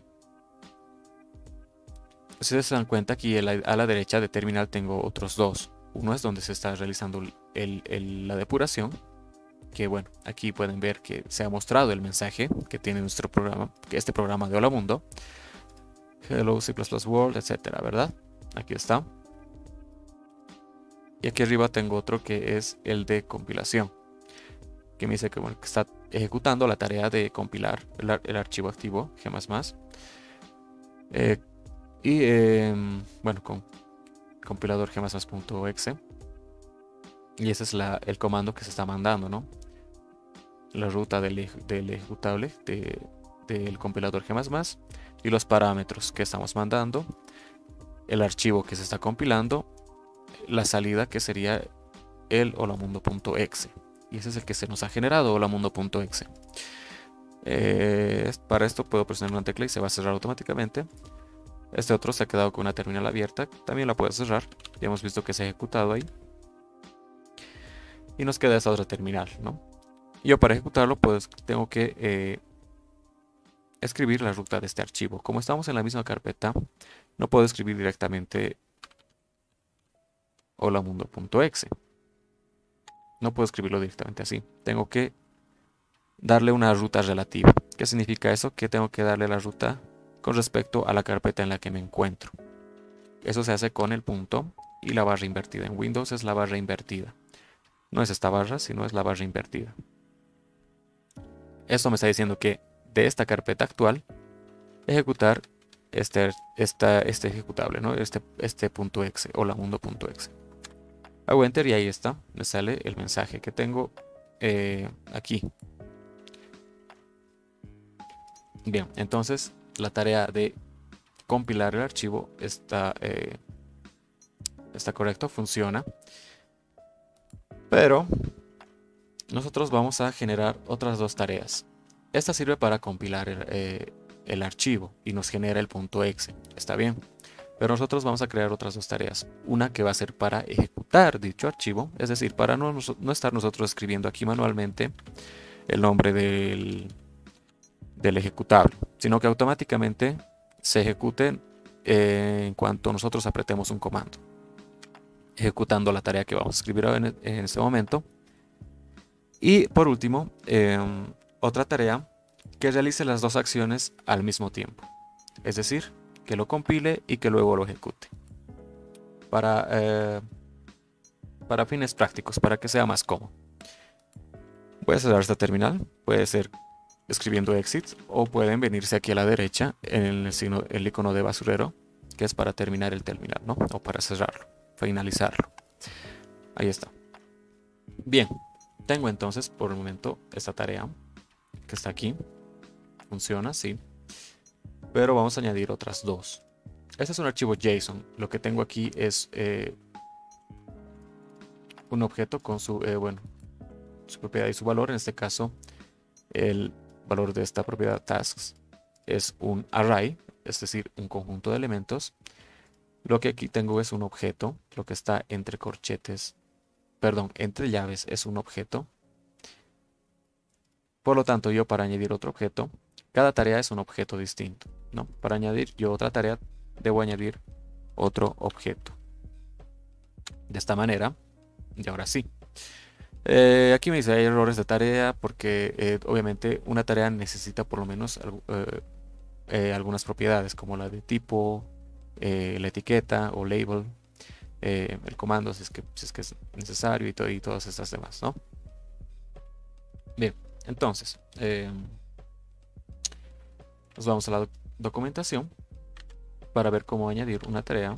si ustedes se dan cuenta, aquí a la, a la derecha de terminal tengo otros dos. Uno es donde se está realizando el, el, la depuración, que bueno, aquí pueden ver que se ha mostrado el mensaje que tiene nuestro programa, que este programa de Hola Mundo, Hello C plus plus World, etcétera, ¿verdad? Aquí está. Y aquí arriba tengo otro que es el de compilación, que me dice que, bueno, que está ejecutando la tarea de compilar el, el archivo activo G más más. Eh, y eh, bueno, con compilador G más más.exe. Y ese es la, el comando que se está mandando, ¿no? La ruta del, del ejecutable de, del compilador G más más y los parámetros que estamos mandando, el archivo que se está compilando, la salida que sería el holamundo.exe, y ese es el que se nos ha generado, holamundo.exe. Eh, para esto puedo presionar una tecla y se va a cerrar automáticamente. Este otro se ha quedado con una terminal abierta, también la puedo cerrar, ya hemos visto que se ha ejecutado ahí. Y nos queda esta otra terminal, ¿no? Yo para ejecutarlo pues tengo que eh, escribir la ruta de este archivo. Como estamos en la misma carpeta, no puedo escribir directamente holamundo.exe. No puedo escribirlo directamente así. Tengo que darle una ruta relativa. ¿Qué significa eso? Que tengo que darle la ruta con respecto a la carpeta en la que me encuentro. Eso se hace con el punto y la barra invertida. En Windows es la barra invertida. No es esta barra, sino es la barra invertida. Esto me está diciendo que de esta carpeta actual ejecutar este, esta, este ejecutable, ¿no? Este, este punto .exe, holamundo.exe. Hago enter y ahí está, me sale el mensaje que tengo eh, aquí. Bien, entonces la tarea de compilar el archivo está, eh, está correcto, funciona. Pero nosotros vamos a generar otras dos tareas. Esta sirve para compilar el, eh, el archivo y nos genera el punto .exe, está bien. Pero nosotros vamos a crear otras dos tareas. Una que va a ser para ejecutar dicho archivo, es decir, para no, no estar nosotros escribiendo aquí manualmente el nombre del, del ejecutable, sino que automáticamente se ejecute eh, en cuanto nosotros apretemos un comando, ejecutando la tarea que vamos a escribir en, en este momento. Y por último, eh, otra tarea que realice las dos acciones al mismo tiempo, es decir, que lo compile y que luego lo ejecute. Para, eh, para fines prácticos, para que sea más cómodo. Voy a cerrar esta terminal, puede ser escribiendo exit o pueden venirse aquí a la derecha en el, signo, el icono de basurero, que es para terminar el terminal, ¿no? O para cerrarlo, finalizarlo. Ahí está. Bien, tengo entonces por el momento esta tarea que está aquí. Funciona, sí. Pero vamos a añadir otras dos. Este es un archivo JSON. Lo que tengo aquí es eh, un objeto con su, eh, bueno, su propiedad y su valor. En este caso, el valor de esta propiedad tasks es un array, es decir, un conjunto de elementos. Lo que aquí tengo es un objeto. Lo que está entre corchetes, perdón, entre llaves es un objeto. Por lo tanto, yo para añadir otro objeto, cada tarea es un objeto distinto, ¿no? Para añadir yo otra tarea, debo añadir otro objeto. De esta manera, y ahora sí. Eh, aquí me dice hay errores de tarea porque eh, obviamente una tarea necesita por lo menos eh, eh, algunas propiedades como la de tipo, eh, la etiqueta o label, eh, el comando si es, que, si es que es necesario y, todo, y todas estas demás, ¿no? Bien, entonces eh, nos vamos a la doc documentación para ver cómo añadir una tarea.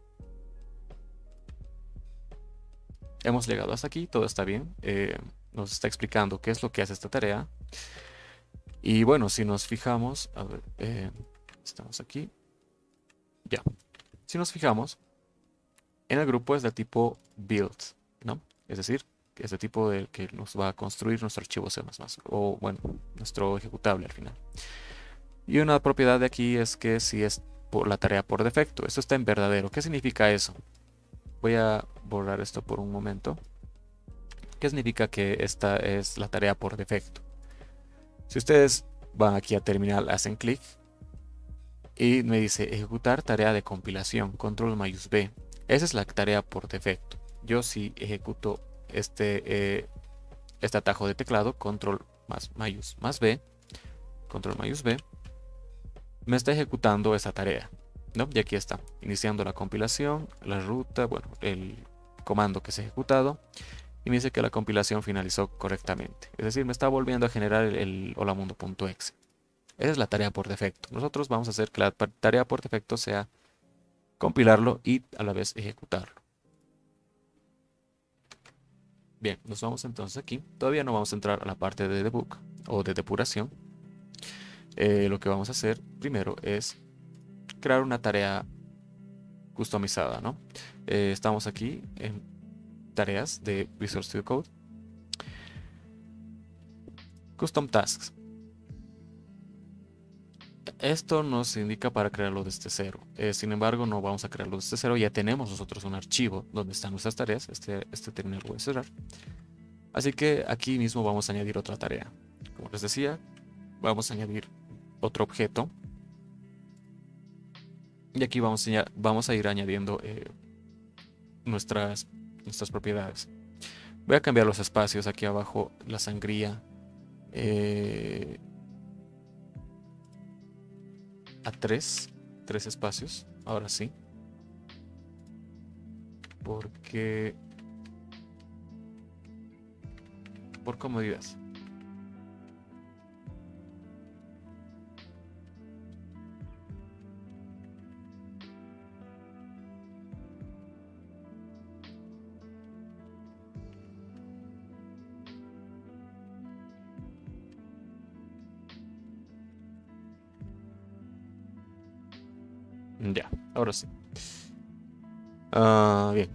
Hemos llegado hasta aquí, todo está bien. Eh, nos está explicando qué es lo que hace esta tarea. Y bueno, si nos fijamos, a ver, eh, estamos aquí, ya. Si nos fijamos, en el grupo es de tipo build, ¿no? Es decir, que es de tipo del que nos va a construir nuestro archivo C más más, o bueno, nuestro ejecutable al final. Y una propiedad de aquí es que si es por la tarea por defecto, esto está en verdadero. ¿Qué significa eso? Voy a borrar esto por un momento. ¿Qué significa que esta es la tarea por defecto? Si ustedes van aquí a terminal, hacen clic y me dice ejecutar tarea de compilación, control mayús B. Esa es la tarea por defecto. Yo si ejecuto este, eh, este atajo de teclado, control más mayús más B, control mayús B, me está ejecutando esa tarea, ¿no? Y aquí está, iniciando la compilación, la ruta, bueno, el comando que se ha ejecutado, y me dice que la compilación finalizó correctamente. Es decir, me está volviendo a generar el, el holamundo.exe. Esa es la tarea por defecto. Nosotros vamos a hacer que la tarea por defecto sea compilarlo y a la vez ejecutarlo. Bien, nos vamos entonces aquí. Todavía no vamos a entrar a la parte de debug o de depuración. Eh, lo que vamos a hacer primero es crear una tarea customizada, ¿no? Eh, estamos aquí en tareas de Visual Studio Code. Custom Tasks. Esto nos indica para crearlo desde cero. Eh, sin embargo, no vamos a crearlo desde cero. Ya tenemos nosotros un archivo donde están nuestras tareas. Este, este terminal lo voy a cerrar. Así que aquí mismo vamos a añadir otra tarea. Como les decía, vamos a añadir otro objeto. Y aquí vamos a, vamos a ir añadiendo eh, nuestras, nuestras propiedades. Voy a cambiar los espacios aquí abajo, la sangría. Eh, a tres, tres espacios, ahora sí, porque por comodidad. Ya, ahora sí. Uh, bien.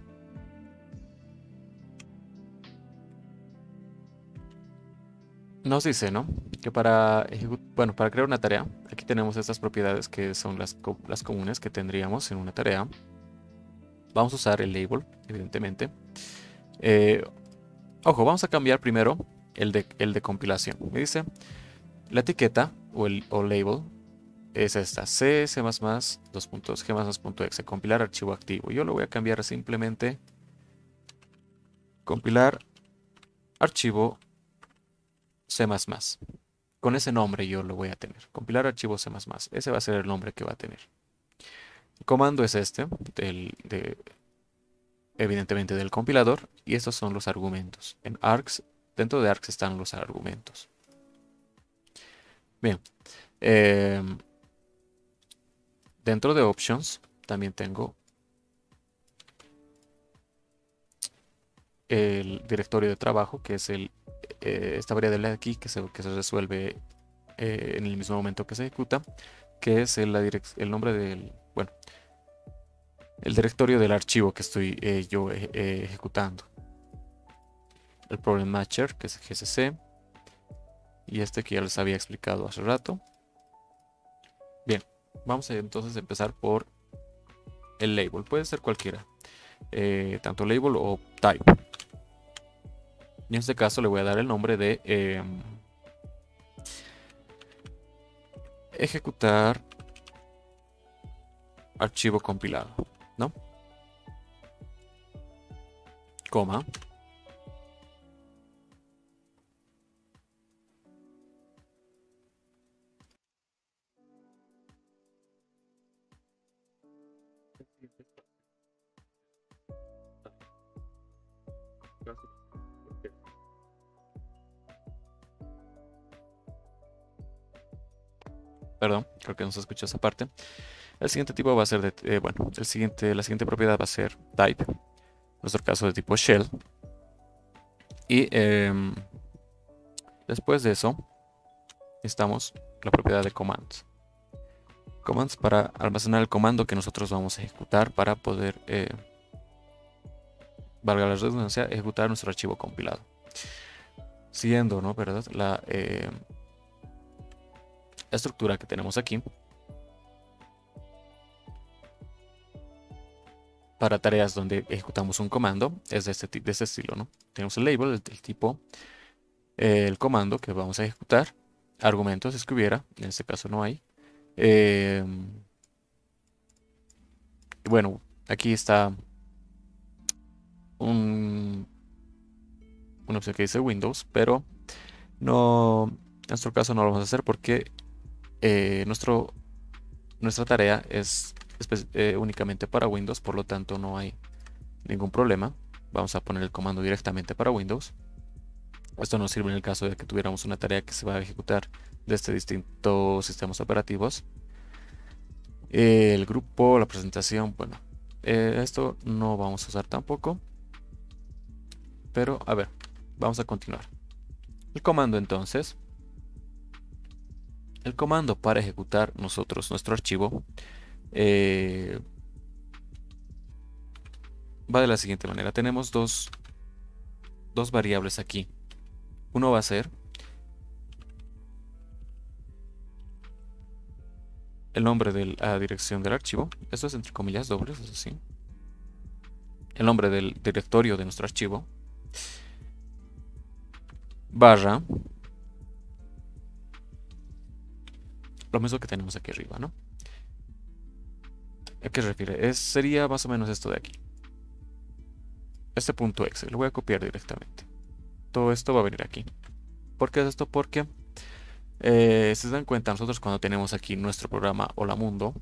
Nos dice, ¿no? Que para, bueno, para crear una tarea, aquí tenemos estas propiedades que son las, las comunes que tendríamos en una tarea. Vamos a usar el label, evidentemente. Eh, ojo, vamos a cambiar primero el de, el de compilación. Me dice, la etiqueta o el o label es esta, C, C++, dos puntos, G++.exe, compilar archivo activo. Yo lo voy a cambiar simplemente compilar archivo C++. Con ese nombre yo lo voy a tener. Compilar archivo C++. Ese va a ser el nombre que va a tener. El comando es este, del, de, evidentemente del compilador, y estos son los argumentos. En args, dentro de args están los argumentos. Bien. Eh, Dentro de options también tengo el directorio de trabajo, que es el, eh, esta variable de aquí que se, que se resuelve eh, en el mismo momento que se ejecuta, que es el, la el nombre del, bueno, el directorio del archivo que estoy eh, yo eh, eh, ejecutando. El problem matcher, que es G C C, y este que ya les había explicado hace rato. Bien, vamos a entonces empezar por el label, puede ser cualquiera, eh, tanto label o type. Y en este caso le voy a dar el nombre de eh, ejecutar archivo compilado, ¿no? Coma. Perdón, creo que no se escuchó esa parte. El siguiente tipo va a ser de, eh, bueno, el siguiente, la siguiente propiedad va a ser type. En nuestro caso de tipo shell. Y eh, después de eso, necesitamos la propiedad de commands. Commands para almacenar el comando que nosotros vamos a ejecutar para poder, eh, valga la redundancia, ejecutar nuestro archivo compilado. Siguiendo, ¿no? ¿Verdad? La eh, estructura que tenemos aquí. Para tareas donde ejecutamos un comando es de este, de este estilo, ¿no? Tenemos el label, el, el tipo, eh, el comando que vamos a ejecutar, argumentos, si es que hubiera, en este caso no hay. Eh, bueno, aquí está un, una opción que dice Windows, pero no, en nuestro caso no lo vamos a hacer porque eh, nuestro, nuestra tarea es eh, únicamente para Windows, por lo tanto no hay ningún problema. Vamos a poner el comando directamente para Windows. Esto nos sirve en el caso de que tuviéramos una tarea que se va a ejecutar desde distintos sistemas operativos. Eh, el grupo, la presentación, bueno, eh, esto no vamos a usar tampoco. Pero a ver, vamos a continuar. El comando entonces. El comando para ejecutar nosotros nuestro archivo eh, va de la siguiente manera. Tenemos dos, dos variables aquí. Uno va a ser el nombre de la dirección del archivo. Esto es entre comillas dobles, es así. El nombre del directorio de nuestro archivo. Barra. Lo mismo que tenemos aquí arriba, ¿no? ¿A qué se refiere? Es, sería más o menos esto de aquí. Este punto exe, lo voy a copiar directamente. Todo esto va a venir aquí. ¿Por qué es esto? Porque eh, si se dan cuenta, nosotros cuando tenemos aquí nuestro programa Hola Mundo,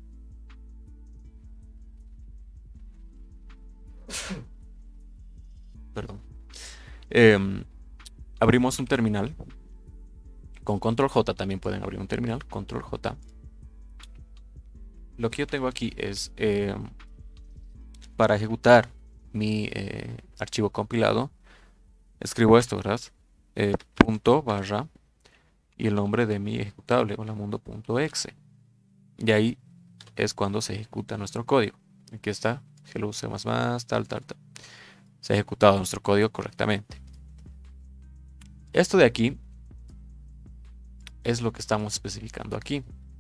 perdón, eh, abrimos un terminal con control J. También pueden abrir un terminal, control J. Lo que yo tengo aquí es eh, para ejecutar mi eh, archivo compilado. Escribo esto, ¿verdad? Eh, punto barra y el nombre de mi ejecutable, holamundo.exe. Y ahí es cuando se ejecuta nuestro código. Aquí está, hello C++, tal, tal, tal. Se ha ejecutado nuestro código correctamente. Esto de aquí es lo que estamos especificando aquí.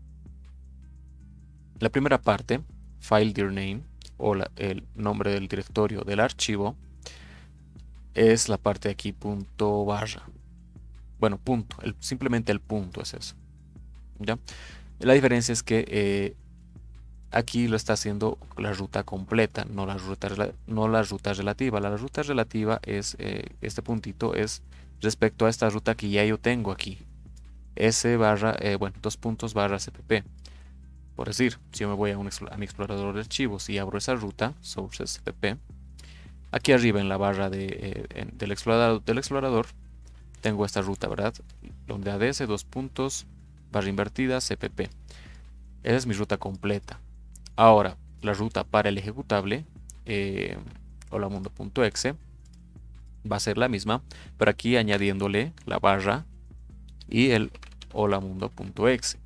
La primera parte, file dir name, o la, el nombre del directorio del archivo, es la parte de aquí, punto barra. Bueno, punto, el, simplemente el punto es eso. ¿Ya? La diferencia es que eh, aquí lo está haciendo la ruta completa, no la ruta, no la ruta relativa. La ruta relativa es, eh, este puntito es respecto a esta ruta que ya yo tengo aquí. S barra, eh, bueno, dos puntos barra cpp. Por decir, si yo me voy a, un, a mi explorador de archivos y abro esa ruta, sources cpp, aquí arriba en la barra de, eh, en, del, explorador, del explorador tengo esta ruta, ¿verdad? La unidad S, dos puntos, barra invertida, cpp. Esa es mi ruta completa. Ahora, la ruta para el ejecutable, eh, holamundo.exe, va a ser la misma, pero aquí añadiéndole la barra y el holamundo.exe.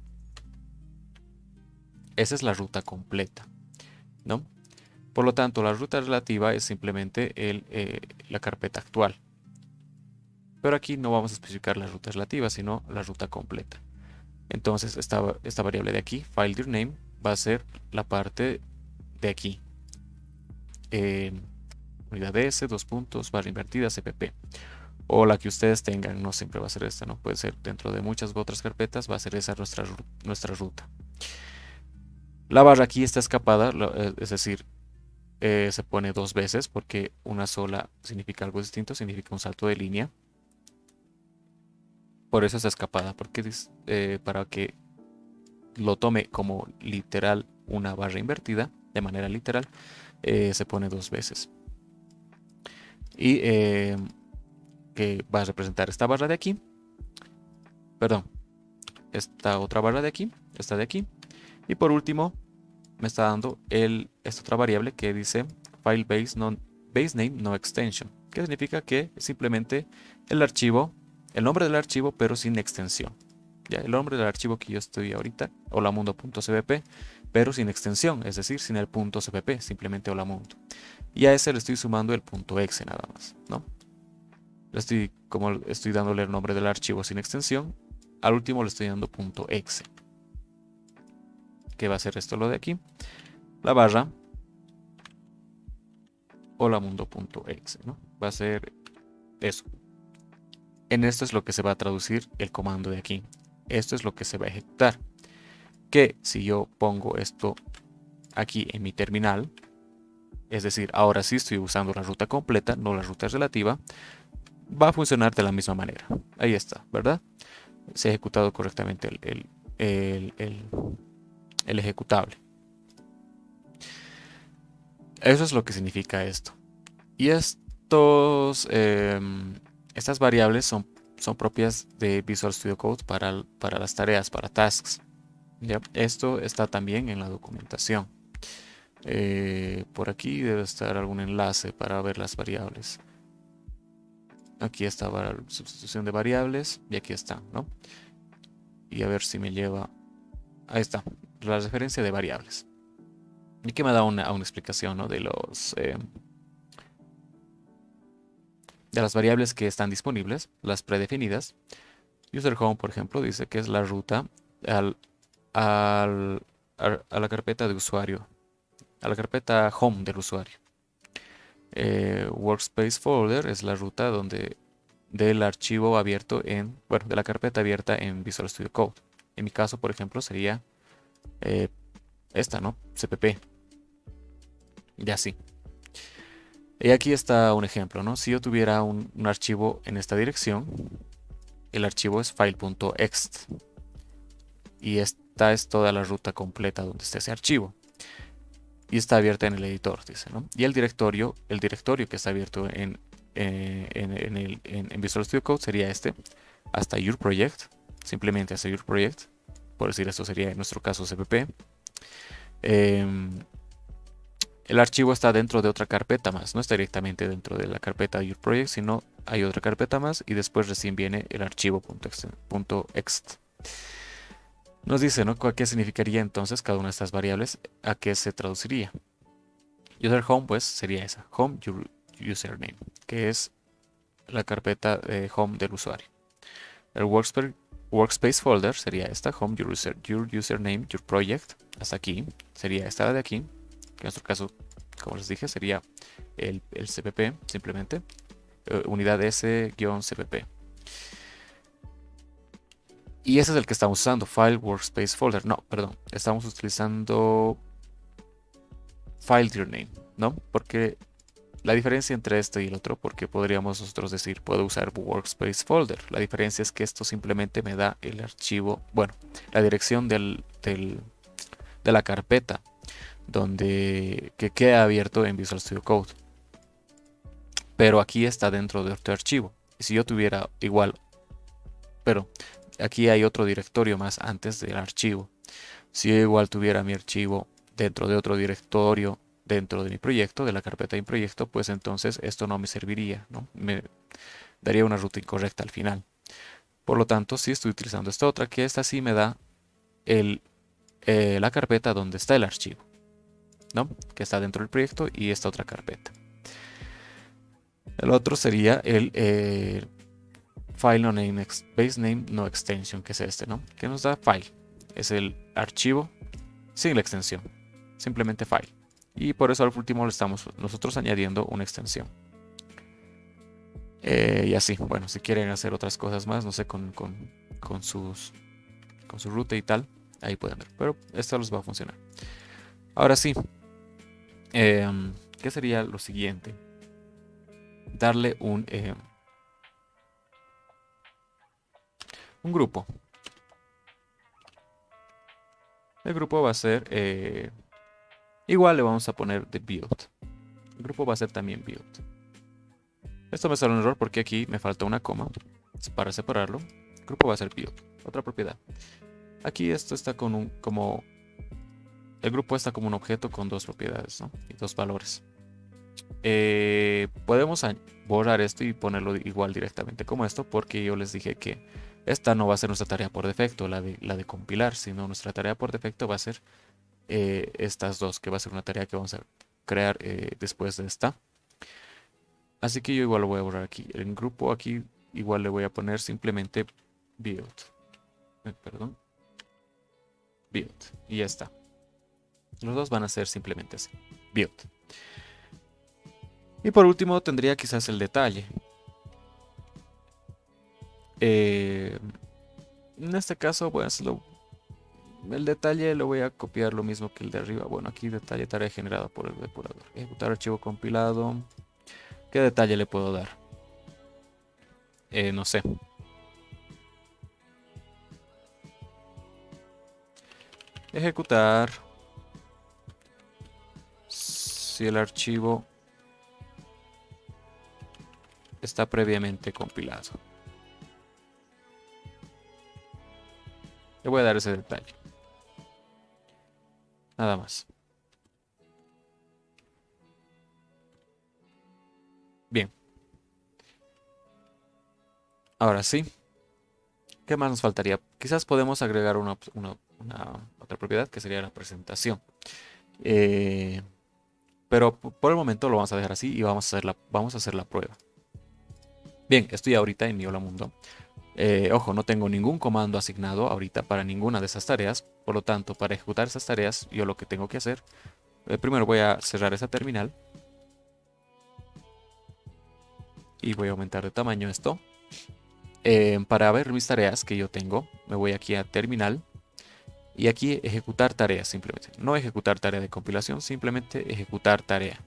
Esa es la ruta completa, ¿no? Por lo tanto, la ruta relativa es simplemente el, eh, la carpeta actual. Pero aquí no vamos a especificar la ruta relativa, sino la ruta completa. Entonces, esta, esta variable de aquí, filedirname, va a ser la parte de aquí. Eh, unidad S, dos puntos, barra invertida, cpp. O la que ustedes tengan, no siempre va a ser esta, ¿no? Puede ser dentro de muchas otras carpetas, va a ser esa nuestra, nuestra ruta. La barra aquí está escapada, es decir, eh, se pone dos veces porque una sola significa algo distinto, significa un salto de línea. Por eso está escapada, porque eh, para que lo tome como literal una barra invertida, de manera literal, eh, se pone dos veces. Y eh, que va a representar esta barra de aquí, perdón, esta otra barra de aquí, esta de aquí. Y por último, me está dando el, esta otra variable que dice file base, non, base name no extension, que significa que es simplemente el archivo, el nombre del archivo, pero sin extensión. Ya, el nombre del archivo que yo estoy ahorita, holamundo.cpp, pero sin extensión, es decir, sin el punto .cpp, simplemente holamundo. Y a ese le estoy sumando el punto .exe nada más, ¿no? Le estoy, como estoy dándole el nombre del archivo sin extensión, al último le estoy dando punto .exe. ¿Qué va a ser esto lo de aquí? La barra holamundo.exe, ¿no? Va a ser eso. En esto es lo que se va a traducir el comando de aquí. Esto es lo que se va a ejecutar. Que si yo pongo esto aquí en mi terminal, es decir, ahora sí estoy usando la ruta completa, no la ruta relativa, va a funcionar de la misma manera. Ahí está, ¿verdad? Se ha ejecutado correctamente el, el, el, el, el ejecutable. Eso es lo que significa esto. Y estos, eh, estas variables son, son propias de Visual Studio Code para, para las tareas, para tasks. ¿Ya? Esto está también en la documentación. Eh, por aquí debe estar algún enlace para ver las variables. Aquí está para la sustitución de variables y aquí está, ¿no? Y a ver si me lleva... Ahí está, la referencia de variables. Y que me da una, una explicación, ¿no? De los... Eh, de las variables que están disponibles, las predefinidas. User home, por ejemplo, dice que es la ruta al, al, a la carpeta de usuario, a la carpeta home del usuario. Eh, workspace folder es la ruta donde del archivo abierto en, bueno, de la carpeta abierta en Visual Studio Code. En mi caso, por ejemplo, sería eh, esta, ¿no? C P P. Y así. Y aquí está un ejemplo, ¿no? Si yo tuviera un, un archivo en esta dirección, el archivo es file.ext. Y esta es toda la ruta completa donde está ese archivo. Y está abierta en el editor, dice, ¿no? Y el directorio, el directorio que está abierto en, eh, en, en, el, en, en Visual Studio Code sería este, hasta your project, simplemente hasta your project. Por decir, esto sería en nuestro caso C P P. Eh, el archivo está dentro de otra carpeta más, no está directamente dentro de la carpeta your project, sino hay otra carpeta más y después recién viene el archivo .ext. Nos dice, ¿no? ¿Qué significaría entonces cada una de estas variables? ¿A qué se traduciría? User home, pues sería esa, home your username, que es la carpeta eh, home del usuario. El workspace, workspace folder sería esta, home your, user, your username, your project, hasta aquí, sería esta de aquí, que en nuestro caso, como les dije, sería el, el C P P, simplemente, eh, unidad S-C P P. Y ese es el que estamos usando, File Workspace Folder. No, perdón, estamos utilizando File Your Name, ¿no? Porque la diferencia entre este y el otro, porque podríamos nosotros decir, puedo usar Workspace Folder. La diferencia es que esto simplemente me da el archivo, bueno, la dirección del, del, de la carpeta donde que queda abierto en Visual Studio Code. Pero aquí está dentro de otro archivo. Y si yo tuviera igual, pero aquí hay otro directorio más antes del archivo. Si yo igual tuviera mi archivo dentro de otro directorio dentro de mi proyecto, de la carpeta de mi proyecto, pues entonces esto no me serviría, ¿no? Me daría una ruta incorrecta al final. Por lo tanto, si estoy utilizando esta otra, que esta sí me da el, eh, la carpeta donde está el archivo, ¿no? Que está dentro del proyecto y esta otra carpeta. El otro sería el eh, file no name, base name no extension, que es este, ¿no? Que nos da file. Es el archivo sin la extensión, simplemente file. Y por eso al último le estamos nosotros añadiendo una extensión. Eh, y así, bueno, si quieren hacer otras cosas más, no sé, con, con, con, sus, con su ruta y tal, ahí pueden ver. Pero esto les va a funcionar. Ahora sí, eh, ¿qué sería lo siguiente? Darle un, eh, un grupo. El grupo va a ser... Eh, igual le vamos a poner de build. El grupo va a ser también build. Esto me sale un error porque aquí me falta una coma para separarlo. El grupo va a ser build. Otra propiedad. Aquí esto está con un... como... El grupo está como un objeto con dos propiedades, ¿no? Y dos valores. Eh, podemos borrar esto y ponerlo igual directamente como esto, porque yo les dije que Esta no va a ser nuestra tarea por defecto, la de, la de compilar, sino nuestra tarea por defecto va a ser eh, estas dos, que va a ser una tarea que vamos a crear eh, después de esta. Así que yo igual lo voy a borrar aquí. En grupo aquí igual le voy a poner simplemente build. Eh, perdón. Build. Y ya está. Los dos van a ser simplemente así. Build. Y por último tendría quizás el detalle. Eh, en este caso, pues lo, el detalle lo voy a copiar lo mismo que el de arriba. Bueno, aquí detalle tarea generada por el depurador. Ejecutar archivo compilado. ¿Qué detalle le puedo dar? Eh, no sé. Ejecutar si el archivo está previamente compilado. Le voy a dar ese detalle. Nada más. Bien. Ahora sí. ¿Qué más nos faltaría? Quizás podemos agregar una, una, una otra propiedad que sería la presentación. Eh, pero por el momento lo vamos a dejar así y vamos a hacer la, vamos a hacer la prueba. Bien, estoy ahorita en mi Hola Mundo. Eh, ojo, no tengo ningún comando asignado ahorita para ninguna de esas tareas. Por lo tanto, para ejecutar esas tareas, yo lo que tengo que hacer, eh, primero voy a cerrar esa terminal. Y voy a aumentar de tamaño esto. Eh, para ver mis tareas que yo tengo, me voy aquí a terminal. Y aquí ejecutar tarea simplemente. No ejecutar tarea de compilación, simplemente ejecutar tarea.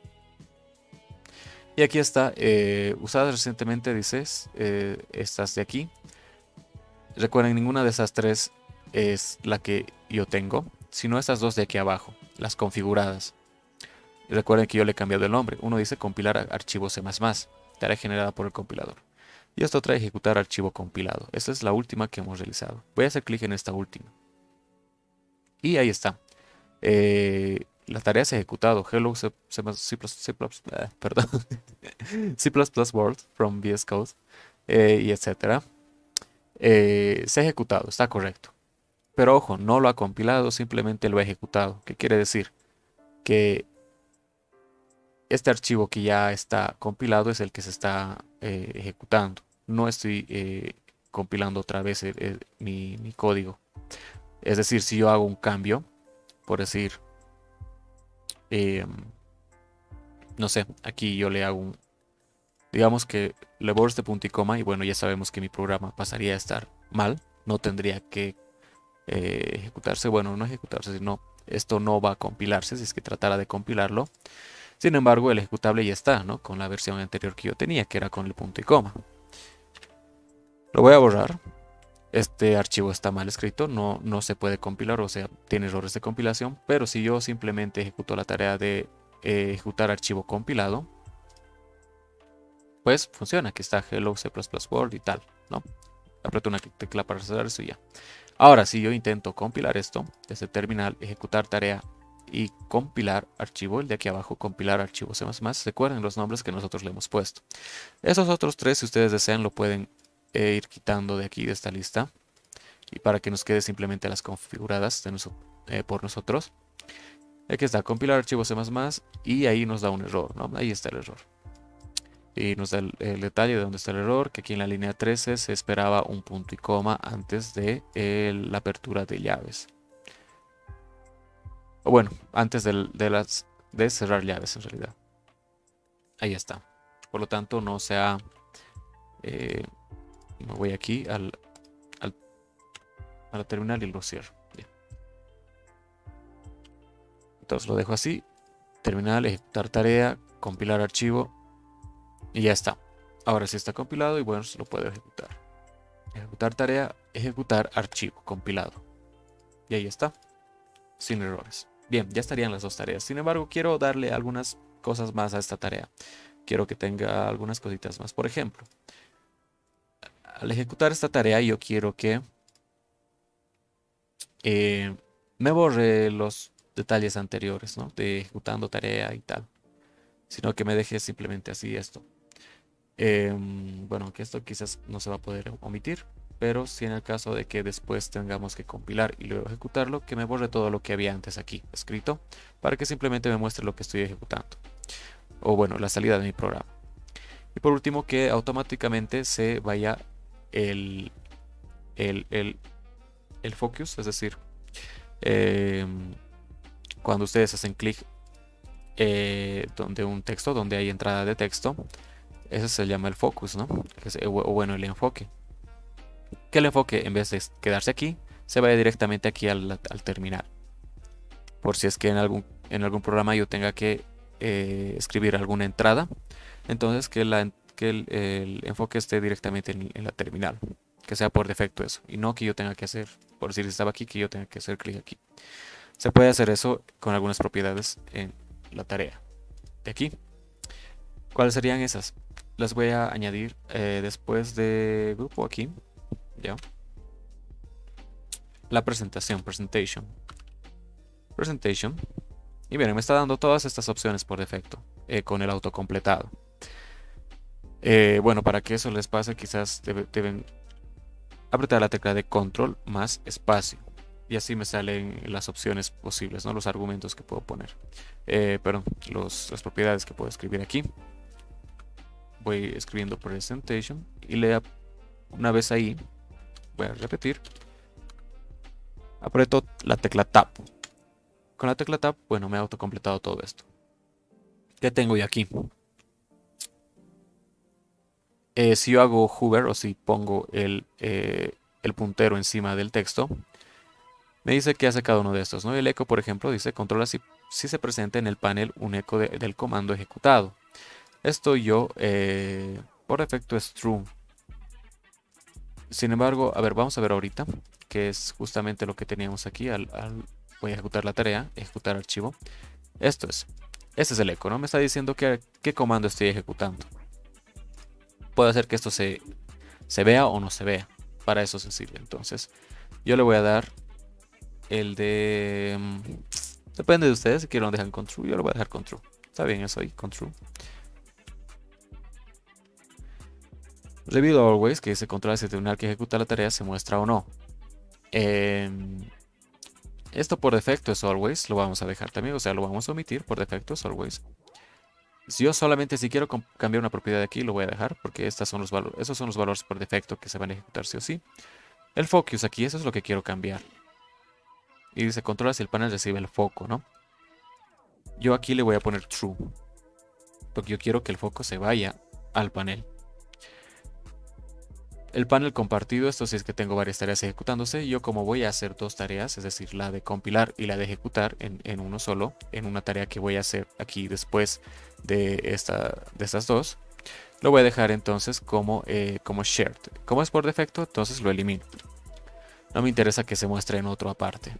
Y aquí está, eh, usadas recientemente, dices, eh, estas de aquí. Recuerden, ninguna de esas tres es la que yo tengo, sino estas dos de aquí abajo, las configuradas. Recuerden que yo le he cambiado el nombre. Uno dice compilar archivo C más más, tarea generada por el compilador. Y esta otra ejecutar archivo compilado. Esta es la última que hemos realizado. Voy a hacer clic en esta última. Y ahí está. Eh, la tarea se ha ejecutado. Hello C, C, C++, C++, eh, perdón. C++ World from V S Code eh, y etcétera. Eh, se ha ejecutado, está correcto. Pero ojo, no lo ha compilado, simplemente lo ha ejecutado. ¿Qué quiere decir? Que este archivo que ya está compilado es el que se está eh, ejecutando. No estoy eh, compilando otra vez el, el, mi, mi código. Es decir, si yo hago un cambio, por decir, eh, no sé, aquí yo le hago un, digamos que le borro este punto y coma y bueno, ya sabemos que mi programa pasaría a estar mal, no tendría que eh, ejecutarse, bueno, no ejecutarse, sino esto no va a compilarse si es que tratara de compilarlo. Sin embargo, el ejecutable ya está, ¿no? Con la versión anterior que yo tenía, que era con el punto y coma. Lo voy a borrar. Este archivo está mal escrito, no, no se puede compilar, o sea, tiene errores de compilación, pero si yo simplemente ejecuto la tarea de eh, ejecutar archivo compilado, pues funciona. Aquí está Hello C++ World y tal, ¿no? Aprieto una tecla para cerrar eso y ya. Ahora, si yo intento compilar esto, desde el terminal, ejecutar tarea y compilar archivo, el de aquí abajo, compilar archivo C++, recuerden los nombres que nosotros le hemos puesto. Esos otros tres, si ustedes desean, lo pueden eh, ir quitando de aquí, de esta lista, y para que nos quede simplemente las configuradas de noso eh, por nosotros. Aquí está, compilar archivo C++, y ahí nos da un error, ¿no? Ahí está el error. Y nos da el, el detalle de dónde está el error, que aquí en la línea trece se esperaba un punto y coma antes de eh, la apertura de llaves. O bueno, antes de, de, las, de cerrar llaves en realidad. Ahí está. Por lo tanto, no se ha... Eh, me voy aquí al, al, a la terminal y lo cierro. Bien. Entonces lo dejo así. Terminal, ejecutar tarea, compilar archivo. Y ya está. Ahora sí está compilado y bueno, se lo puedo ejecutar. Ejecutar tarea, ejecutar archivo compilado. Y ahí está. Sin errores. Bien, ya estarían las dos tareas. Sin embargo, quiero darle algunas cosas más a esta tarea. Quiero que tenga algunas cositas más. Por ejemplo, al ejecutar esta tarea yo quiero que eh, me borre los detalles anteriores, ¿no? De ejecutando tarea y tal. Sino que me deje simplemente así esto. Eh, bueno, que esto quizás no se va a poder omitir. pero si en el caso de que después tengamos que compilar y luego ejecutarlo, que me borre todo lo que había antes aquí escrito, para que simplemente me muestre lo que estoy ejecutando, o bueno, la salida de mi programa. Y por último, que automáticamente se vaya el, el, el, el focus, es decir, eh, cuando ustedes hacen clic eh, donde un texto, donde hay entrada de texto, ese se llama el focus, ¿no? O bueno, el enfoque. Que el enfoque, en vez de quedarse aquí, se vaya directamente aquí al, al terminal. Por si es que en algún, en algún programa yo tenga que eh, escribir alguna entrada, entonces que, la, que el, el enfoque esté directamente en, en la terminal. Que sea por defecto eso. Y no que yo tenga que hacer, por decir si estaba aquí, que yo tenga que hacer clic aquí. Se puede hacer eso con algunas propiedades en la tarea de aquí. ¿Cuáles serían esas? Las voy a añadir eh, después de grupo aquí. Ya. La presentación, presentation. Presentation. Y bien, me está dando todas estas opciones por defecto eh, con el autocompletado. Eh, bueno, para que eso les pase, quizás debe, deben apretar la tecla de control más espacio. Y así me salen las opciones posibles, ¿no? Los argumentos que puedo poner. Eh, perdón, los, las propiedades que puedo escribir aquí. Voy escribiendo presentation y le una vez ahí, voy a repetir. Aprieto la tecla tab. Con la tecla tab, bueno, me ha autocompletado todo esto. ¿Qué tengo yo aquí? Eh, si yo hago hover o si pongo el, eh, el puntero encima del texto, me dice que hace cada uno de estos, ¿no? El eco, por ejemplo, dice controla si, si se presenta en el panel un eco de, del comando ejecutado. Esto yo, eh, por defecto, es true. Sin embargo, a ver, vamos a ver ahorita, que es justamente lo que teníamos aquí. Al, al, voy a ejecutar la tarea, ejecutar archivo. Esto es, este es el eco, ¿no? Me está diciendo que, qué comando estoy ejecutando. Puede hacer que esto se, se vea o no se vea. Para eso se sirve. Entonces, yo le voy a dar el de... Depende de ustedes, si quieren lo dejan con true, yo lo voy a dejar con true. Está bien eso ahí, con true. Reveal always, que dice controla si el terminal que ejecuta la tarea se muestra o no. Eh, esto por defecto es always, lo vamos a dejar también, o sea, lo vamos a omitir, por defecto es always. Si yo solamente si quiero cambiar una propiedad de aquí, lo voy a dejar, porque estos son los valores, esos son los valores por defecto que se van a ejecutar sí o sí. El focus aquí, eso es lo que quiero cambiar. Y dice controla si el panel recibe el foco, ¿no? Yo aquí le voy a poner true, porque yo quiero que el foco se vaya al panel. El panel compartido, esto sí es que tengo varias tareas ejecutándose. Yo como voy a hacer dos tareas, es decir, la de compilar y la de ejecutar en, en uno solo, en una tarea que voy a hacer aquí después de, esta, de estas dos, lo voy a dejar entonces como, eh, como shared. Como es por defecto, entonces lo elimino. No me interesa que se muestre en otro aparte.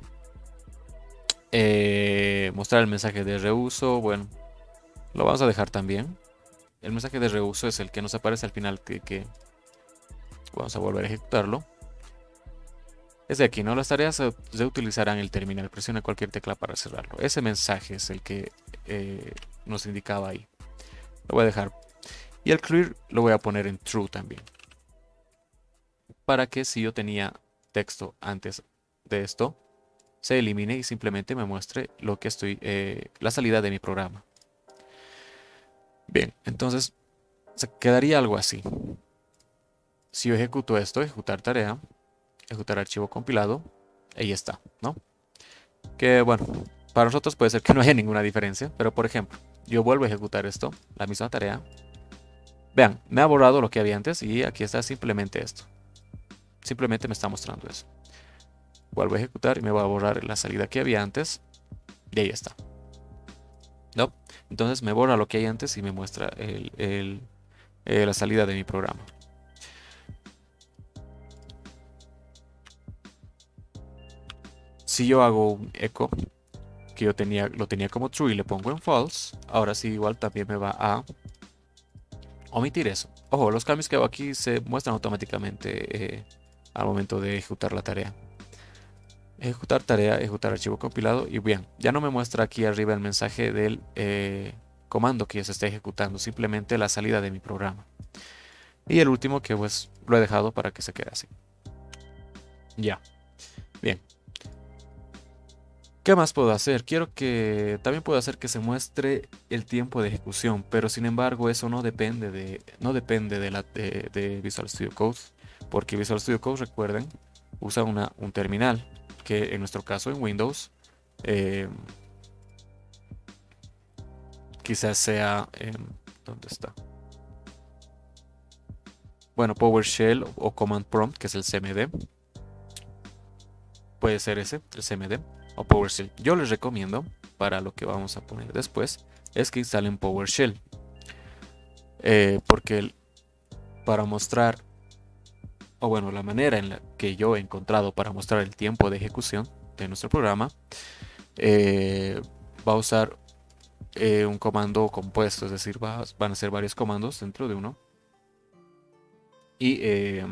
Eh, mostrar el mensaje de reuso, bueno, lo vamos a dejar también. El mensaje de reuso es el que nos aparece al final que... que vamos a volver a ejecutarlo. Es de aquí, ¿no? Las tareas se, se utilizarán el terminal. Presiona cualquier tecla para cerrarlo. Ese mensaje es el que eh, nos indicaba ahí. Lo voy a dejar. Y el clear lo voy a poner en true también. Para que si yo tenía texto antes de esto, se elimine y simplemente me muestre lo que estoy, eh, la salida de mi programa. Bien, entonces se quedaría algo así. Si yo ejecuto esto, ejecutar tarea, ejecutar archivo compilado, ahí está, ¿no? Que bueno, para nosotros puede ser que no haya ninguna diferencia, pero por ejemplo, yo vuelvo a ejecutar esto, la misma tarea. Vean, me ha borrado lo que había antes y aquí está simplemente esto. Simplemente me está mostrando eso. Vuelvo a ejecutar y me va a borrar la salida que había antes y ahí está. ¿No? Entonces me borra lo que hay antes y me muestra el, el, eh, la salida de mi programa. Si yo hago un echo que yo tenía, lo tenía como true y le pongo en false, ahora sí igual también me va a omitir eso. Ojo, los cambios que hago aquí se muestran automáticamente eh, al momento de ejecutar la tarea. Ejecutar tarea, ejecutar archivo compilado y bien, ya no me muestra aquí arriba el mensaje del eh, comando que ya se está ejecutando, simplemente la salida de mi programa. Y el último que pues lo he dejado para que se quede así. Ya, bien. ¿Qué más puedo hacer? Quiero que también puedo hacer que se muestre el tiempo de ejecución, pero sin embargo eso no depende de no depende de la de, de Visual Studio Code, porque Visual Studio Code, recuerden, usa una, un terminal que en nuestro caso en Windows eh, quizás sea en, ¿dónde está? Bueno, PowerShell o Command Prompt, que es el C M D. Puede ser ese, el C M D o PowerShell. Yo les recomiendo, para lo que vamos a poner después, es que instalen PowerShell. Eh, porque el- para mostrar, o bueno, la manera en la que yo he encontrado para mostrar el tiempo de ejecución de nuestro programa, eh, va a usar eh, un comando compuesto, es decir, va- van a ser varios comandos dentro de uno. Y eh,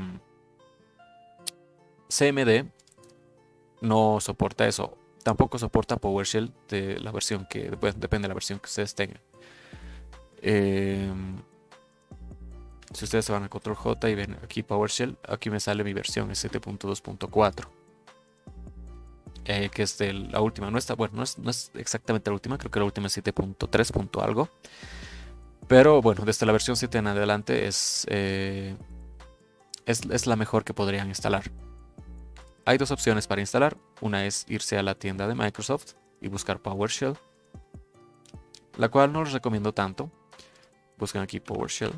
C M D no soporta eso. Tampoco soporta PowerShell de la versión que, pues, depende de la versión que ustedes tengan. Eh, si ustedes se van a Control J y ven aquí PowerShell, aquí me sale mi versión, es siete punto dos punto cuatro. Eh, que es de la última. No está, bueno, no es, no es exactamente la última, creo que la última es siete punto tres. Algo. Pero bueno, desde la versión siete en adelante es, eh, es, es la mejor que podrían instalar. Hay dos opciones para instalar. Una es irse a la tienda de Microsoft y buscar PowerShell, la cual no les recomiendo tanto. Buscan aquí PowerShell.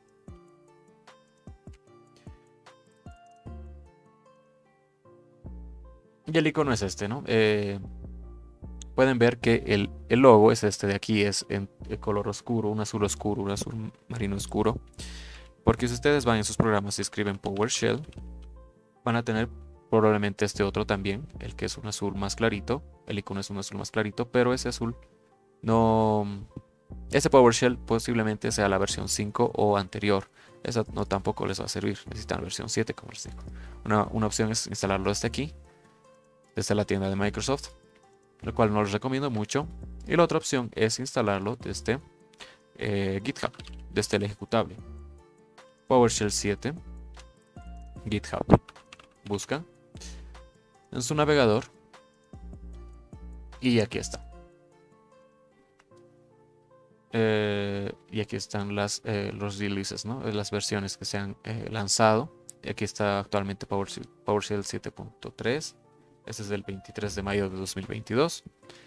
Y el icono es este, ¿no? Eh, pueden ver que el, el logo es este de aquí, es en color oscuro, un azul oscuro, un azul marino oscuro. Porque si ustedes van en sus programas y escriben PowerShell, van a tener probablemente este otro también, el que es un azul más clarito. El icono es un azul más clarito, pero ese azul no... Ese PowerShell posiblemente sea la versión cinco o anterior. Esa no tampoco les va a servir. Necesitan la versión siete, como les digo. Una, una opción es instalarlo desde aquí, desde la tienda de Microsoft, lo cual no les recomiendo mucho. Y la otra opción es instalarlo desde eh, GitHub, desde el ejecutable. PowerShell siete, GitHub. Buscan en su navegador y aquí está. Eh, y aquí están las, eh, los releases, ¿no? Las versiones que se han eh, lanzado. Y aquí está actualmente PowerShell, PowerShell siete punto tres. Este es del veintitrés de mayo de dos mil veintidós.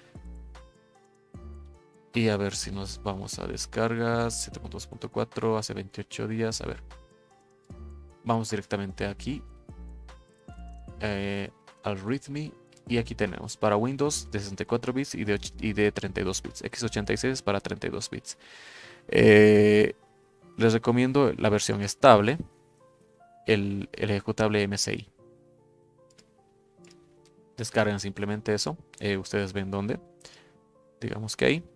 Y a ver si nos vamos a descargas. siete punto dos punto cuatro, hace veintiocho días. A ver. Vamos directamente aquí. Eh, al README. Y aquí tenemos para Windows de sesenta y cuatro bits y de, y de treinta y dos bits. equis ochenta y seis para treinta y dos bits. Eh, les recomiendo la versión estable, el, el ejecutable M S I. Descargan simplemente eso. Eh, ustedes ven dónde. Digamos que ahí.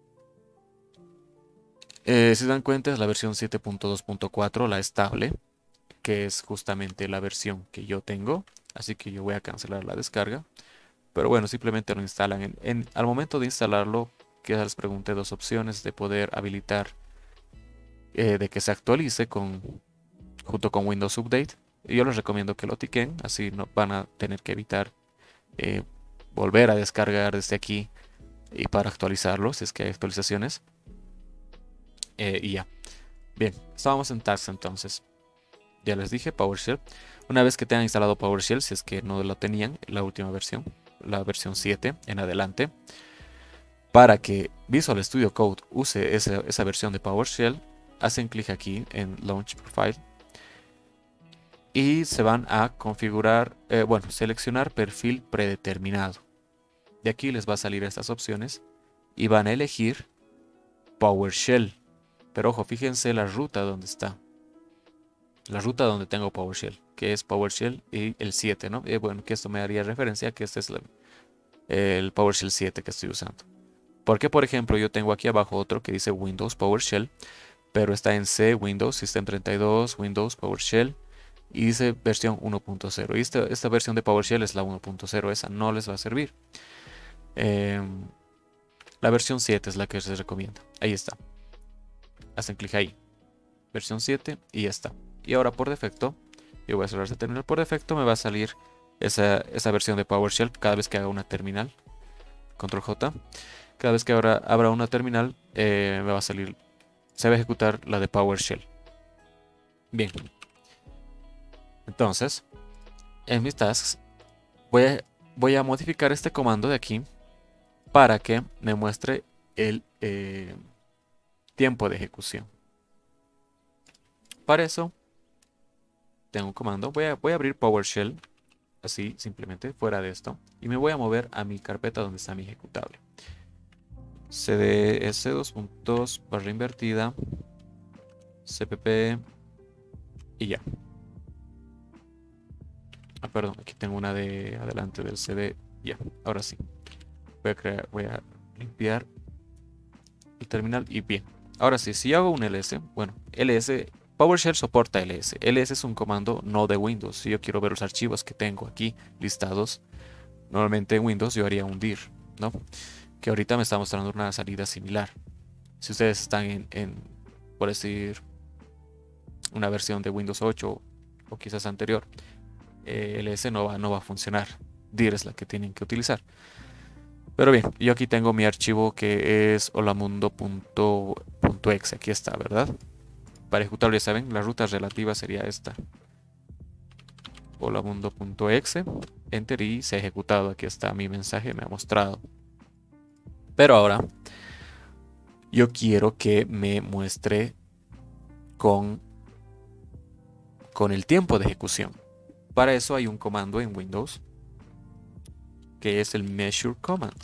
Eh, si se dan cuenta, es la versión siete punto dos punto cuatro, la estable, que es justamente la versión que yo tengo. Así que yo voy a cancelar la descarga. Pero bueno, simplemente lo instalan. En, en, al momento de instalarlo, que les pregunté dos opciones de poder habilitar eh, de que se actualice con, junto con Windows Update. Y yo les recomiendo que lo tiquen, así no van a tener que evitar eh, volver a descargar desde aquí y para actualizarlo, si es que hay actualizaciones. Eh, y ya. Bien, estábamos en Task entonces. Ya les dije, PowerShell. Una vez que tengan instalado PowerShell, si es que no lo tenían, la última versión, la versión siete en adelante, para que Visual Studio Code use esa, esa versión de PowerShell, hacen clic aquí en Launch Profile y se van a configurar, eh, bueno, seleccionar perfil predeterminado. De aquí les va a salir estas opciones y van a elegir PowerShell. Pero ojo, fíjense la ruta donde está. La ruta donde tengo PowerShell, que es PowerShell y el siete, ¿no? Eh, bueno, que esto me haría referencia a que este es la, el PowerShell siete que estoy usando. Porque, por ejemplo, yo tengo aquí abajo otro que dice Windows PowerShell, pero está en C, Windows, System treinta y dos, Windows PowerShell, y dice versión uno punto cero. Y esta, esta versión de PowerShell es la uno punto cero, esa no les va a servir. Eh, la versión siete es la que les recomiendo. Ahí está. Hacen clic ahí. Versión siete y ya está. Y ahora por defecto, yo voy a cerrar este terminal. Por defecto me va a salir esa, esa versión de PowerShell cada vez que haga una terminal. Control J. Cada vez que abra, abra una terminal, eh, me va a salir, se va a ejecutar la de PowerShell. Bien. Entonces, en mis tasks, voy a, voy a modificar este comando de aquí para que me muestre el eh, tiempo de ejecución. Para eso, tengo un comando. Voy a, voy a abrir PowerShell, así simplemente, fuera de esto. Y me voy a mover a mi carpeta donde está mi ejecutable. cds dos puntos barra invertida cpp y ya. Ah, perdón, aquí tengo una de adelante del cd. Ya, ahora sí. Voy a crear, voy a limpiar el terminal y bien. Ahora sí, si hago un ls, bueno, ls, PowerShell soporta ls. ls es un comando no de Windows. Si yo quiero ver los archivos que tengo aquí listados, normalmente en Windows yo haría un dir, ¿no? Que ahorita me está mostrando una salida similar. Si ustedes están en, en por decir, una versión de Windows ocho o quizás anterior, eh, ls no va, no va a funcionar. dir es la que tienen que utilizar. Pero bien, yo aquí tengo mi archivo que es holamundo.exe. Aquí está, ¿verdad? Para ejecutarlo, ya saben, la ruta relativa sería esta. holamundo.exe. Enter y se ha ejecutado. Aquí está mi mensaje, me ha mostrado. Pero ahora yo quiero que me muestre con, con el tiempo de ejecución. Para eso hay un comando en Windows que es el measure command.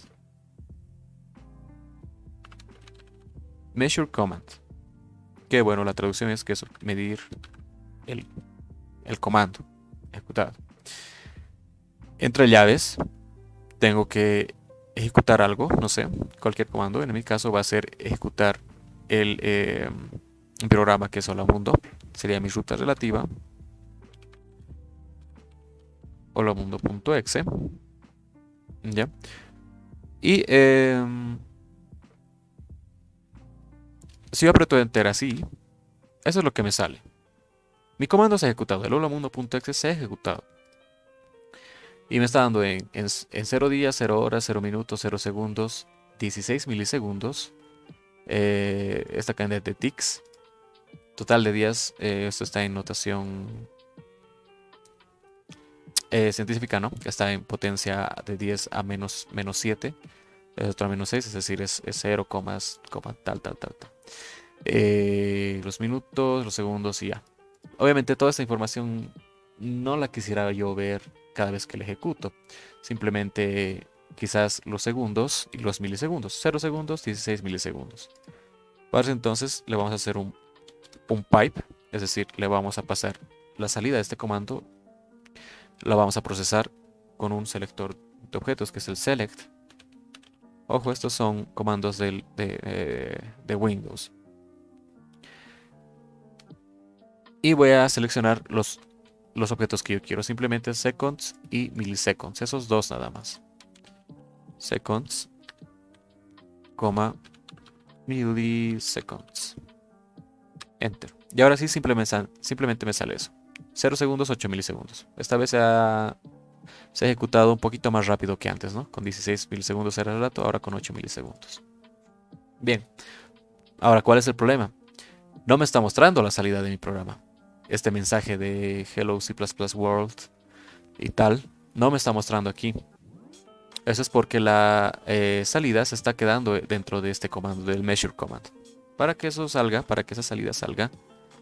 Measure command. Que bueno, la traducción es que es medir el, el comando ejecutado. Entre llaves tengo que ejecutar algo, no sé, cualquier comando. En mi caso va a ser ejecutar el eh, programa que es holamundo. Sería mi ruta relativa. holamundo.exe. ¿Ya? Y eh, si yo aprieto enter así, eso es lo que me sale. Mi comando se ha ejecutado. El holamundo.exe se ha ejecutado. Y me está dando en, en, en cero días, cero horas, cero minutos, cero segundos, dieciséis milisegundos. Eh, esta cadena de tics. Total de días. Eh, esto está en notación eh, científica, ¿no? Está en potencia de diez a menos, menos siete. Es otra menos seis, es decir, es, es cero, tal, tal, tal, tal. Eh, los minutos, los segundos y ya. Obviamente toda esta información no la quisiera yo ver cada vez que la ejecuto. Simplemente quizás los segundos y los milisegundos. cero segundos, dieciséis milisegundos. Para eso entonces le vamos a hacer un, un pipe. Es decir, le vamos a pasar la salida de este comando. La vamos a procesar con un selector de objetos que es el select. Ojo, estos son comandos del, de, eh, de Windows. Y voy a seleccionar los, los objetos que yo quiero. Simplemente seconds y milliseconds. Esos dos nada más. Seconds, coma, milliseconds. Enter. Y ahora sí simplemente, simplemente me sale eso. cero segundos, ocho milisegundos. Esta vez se ha, se ha ejecutado un poquito más rápido que antes, ¿no? Con dieciséis milisegundos era el rato, ahora con ocho milisegundos. Bien. Ahora, ¿cuál es el problema? No me está mostrando la salida de mi programa. Este mensaje de Hello C plus plus World y tal, no me está mostrando aquí. Eso es porque la eh, salida se está quedando dentro de este comando, del measure command. Para que eso salga, para que esa salida salga,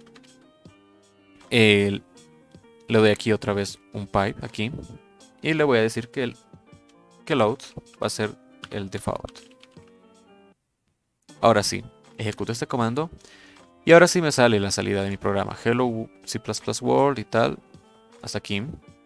eh, le doy aquí otra vez un pipe, aquí, y le voy a decir que el que load va a ser el default. Ahora sí, ejecuto este comando. Y ahora sí me sale la salida de mi programa. Hello C plus plus World y tal. Hasta aquí.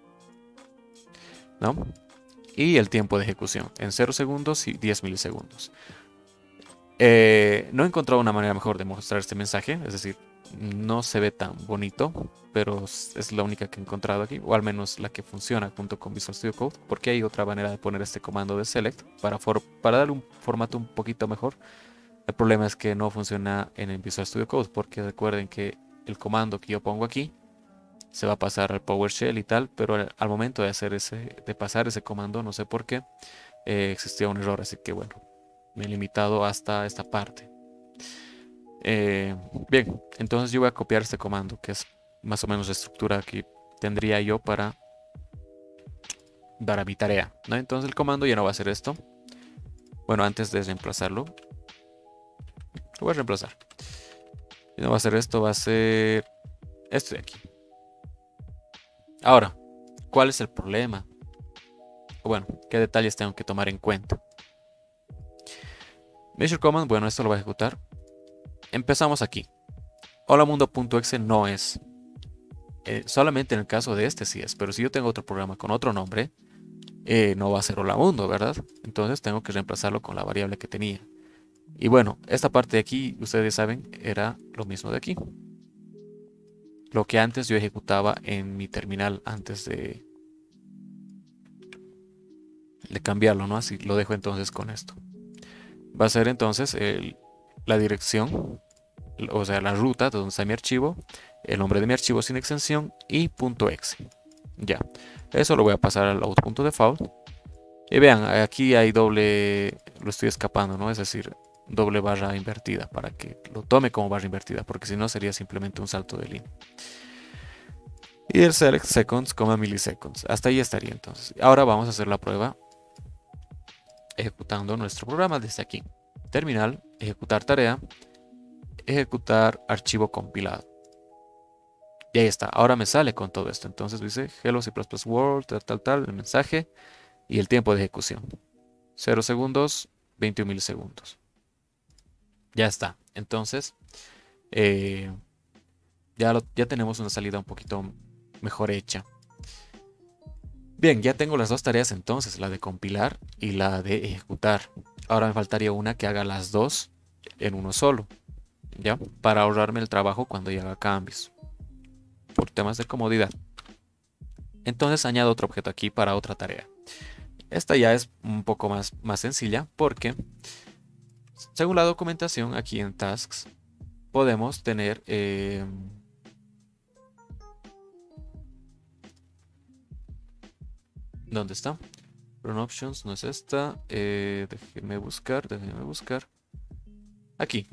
¿No? Y el tiempo de ejecución. En cero segundos y diez milisegundos. Eh, no he encontrado una manera mejor de mostrar este mensaje. Es decir, no se ve tan bonito. Pero es la única que he encontrado aquí. O al menos la que funciona junto con Visual Studio Code. Porque hay otra manera de poner este comando de select. Para, for para darle un formato un poquito mejor. El problema es que no funciona en el Visual Studio Code, porque recuerden que el comando que yo pongo aquí se va a pasar al PowerShell y tal, pero al, al momento de hacer ese, de pasar ese comando, no sé por qué, eh, existía un error, así que bueno, me he limitado hasta esta parte. Eh, bien, entonces yo voy a copiar este comando, que es más o menos la estructura que tendría yo para, para mi tarea, ¿no? Entonces el comando ya no va a ser esto. Bueno, antes de reemplazarlo, lo voy a reemplazar. Y no va a ser esto, va a ser esto de aquí. Ahora, ¿cuál es el problema? O bueno, ¿qué detalles tengo que tomar en cuenta? Measure command, bueno, esto lo va a ejecutar. Empezamos aquí. Holamundo.exe no es. Eh, solamente en el caso de este sí es. Pero si yo tengo otro programa con otro nombre, eh, no va a ser holamundo, ¿verdad? Entonces tengo que reemplazarlo con la variable que tenía. Y bueno, esta parte de aquí, ustedes saben, era lo mismo de aquí. Lo que antes yo ejecutaba en mi terminal antes de, de cambiarlo, ¿no? Así lo dejo entonces con esto. Va a ser entonces el, la dirección, o sea, la ruta de donde está mi archivo, el nombre de mi archivo sin extensión y .exe. Ya, eso lo voy a pasar al out.default. Y vean, aquí hay doble, lo estoy escapando, ¿no? Es decir, doble barra invertida para que lo tome como barra invertida, porque si no sería simplemente un salto de línea. Y el select seconds, milliseconds. Hasta ahí estaría entonces. Ahora vamos a hacer la prueba ejecutando nuestro programa desde aquí. Terminal, ejecutar tarea, ejecutar archivo compilado. Y ahí está. Ahora me sale con todo esto. Entonces dice hello C plus plus world, tal, tal, tal, el mensaje y el tiempo de ejecución. cero segundos, veintiún milisegundos. Ya está. Entonces, eh, ya, lo, ya tenemos una salida un poquito mejor hecha. Bien, ya tengo las dos tareas entonces, la de compilar y la de ejecutar. Ahora me faltaría una que haga las dos en uno solo, ¿ya? Para ahorrarme el trabajo cuando ya haga cambios, por temas de comodidad. Entonces añado otro objeto aquí para otra tarea. Esta ya es un poco más, más sencilla porque, según la documentación aquí en Tasks, podemos tener... Eh, ¿Dónde está? Run Options no es esta. Eh, déjenme buscar, déjenme buscar. Aquí.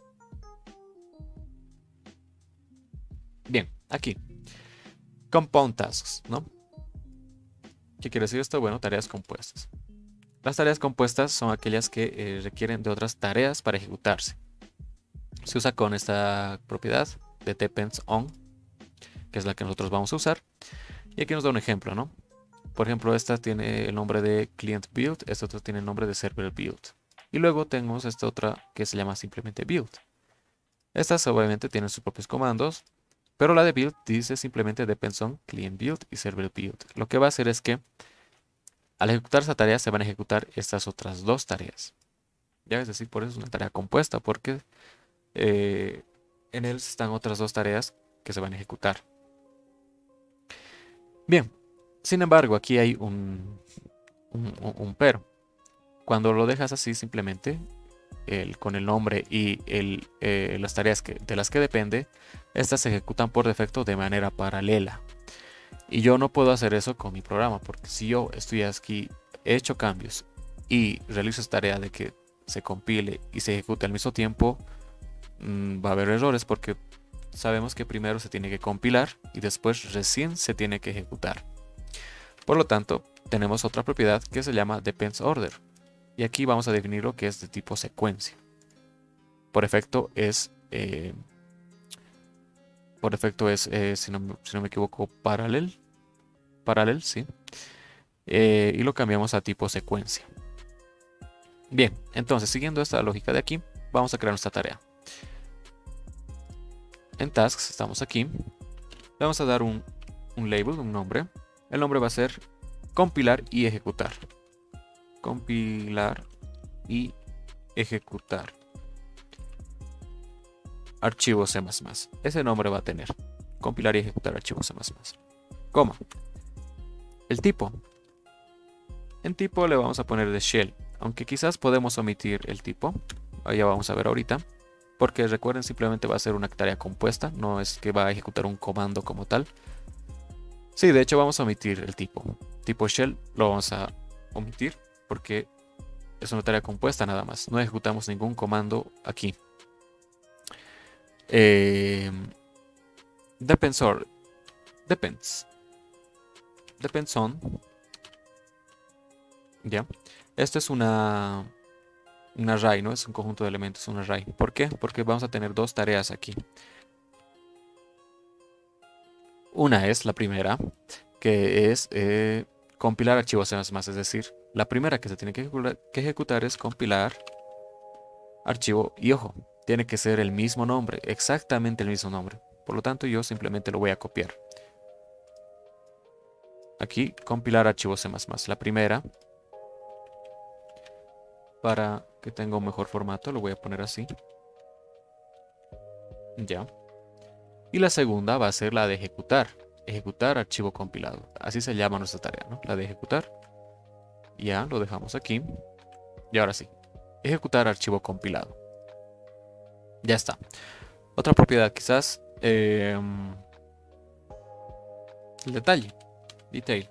Bien, aquí. Compound Tasks, ¿no? ¿Qué quiere decir esto? Bueno, tareas compuestas. Las tareas compuestas son aquellas que eh, requieren de otras tareas para ejecutarse. Se usa con esta propiedad de depends-on, que es la que nosotros vamos a usar. Y aquí nos da un ejemplo, ¿no? Por ejemplo, esta tiene el nombre de client build, esta otra tiene el nombre de server build. Y luego tenemos esta otra que se llama simplemente build. Estas obviamente tienen sus propios comandos, pero la de build dice simplemente depends on client build y server build. Lo que va a hacer es que al ejecutar esa tarea se van a ejecutar estas otras dos tareas. Ya, es decir, por eso es una tarea compuesta, porque eh, en él están otras dos tareas que se van a ejecutar. Bien. Sin embargo, aquí hay un, un, un pero. Cuando lo dejas así simplemente, el, con el nombre y el, eh, las tareas que, de las que depende, estas se ejecutan por defecto de manera paralela. Y yo no puedo hacer eso con mi programa, porque si yo estoy aquí, he hecho cambios y realizo esta tarea de que se compile y se ejecute al mismo tiempo, mmm, va a haber errores porque sabemos que primero se tiene que compilar y después recién se tiene que ejecutar. Por lo tanto, tenemos otra propiedad que se llama depends order. Y aquí vamos a definir lo que es de tipo secuencia. Por efecto es, eh, por efecto es, eh, si, no, si no me equivoco, paralel. Paralel, sí. Eh, y lo cambiamos a tipo secuencia. Bien, entonces siguiendo esta lógica de aquí, vamos a crear nuestra tarea. En Tasks, estamos aquí. Le vamos a dar un, un label, un nombre. El nombre va a ser compilar y ejecutar. Compilar y ejecutar. Archivo C más más. Ese nombre va a tener. Compilar y ejecutar archivo C más más. Coma. El tipo. En tipo le vamos a poner de shell. Aunque quizás podemos omitir el tipo. Ya vamos a ver ahorita. Porque recuerden, simplemente va a ser una tarea compuesta. No es que va a ejecutar un comando como tal. Sí, de hecho vamos a omitir el tipo. Tipo shell lo vamos a omitir porque es una tarea compuesta nada más. No ejecutamos ningún comando aquí. Eh, depends or, depends. Depends on. Ya. Esto es una, un array, ¿no? Es un conjunto de elementos, un array. ¿Por qué? Porque vamos a tener dos tareas aquí. Una es la primera, que es eh, compilar archivos C++, es decir, la primera que se tiene que ejecutar, que ejecutar es compilar archivo y ojo, tiene que ser el mismo nombre, exactamente el mismo nombre. Por lo tanto, yo simplemente lo voy a copiar. Aquí, compilar archivo C++, la primera. Para que tenga un mejor formato, lo voy a poner así. Ya. Y la segunda va a ser la de ejecutar. Ejecutar archivo compilado. Así se llama nuestra tarea, ¿no? La de ejecutar. Ya, lo dejamos aquí. Y ahora sí. Ejecutar archivo compilado. Ya está. Otra propiedad quizás. Eh, el detalle. Detail.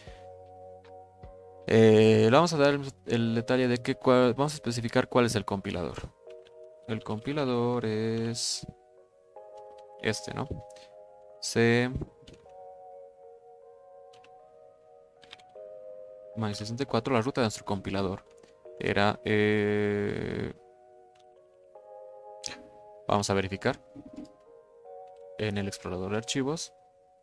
Eh, le vamos a dar el, el detalle de que cuál, vamos a especificar cuál es el compilador. El compilador es este, ¿no? C más sesenta y cuatro, la ruta de nuestro compilador era eh, vamos a verificar en el explorador de archivos.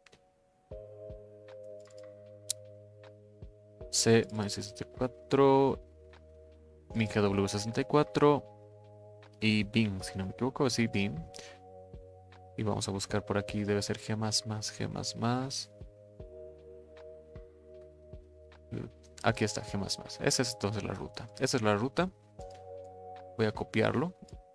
C más sesenta y cuatro, MinGW sesenta y cuatro y bin, si no me equivoco, sí, bin. Y vamos a buscar por aquí, debe ser G++, G++. Aquí está, G++. Esa es entonces la ruta. Esa es la ruta. Voy a copiarlo.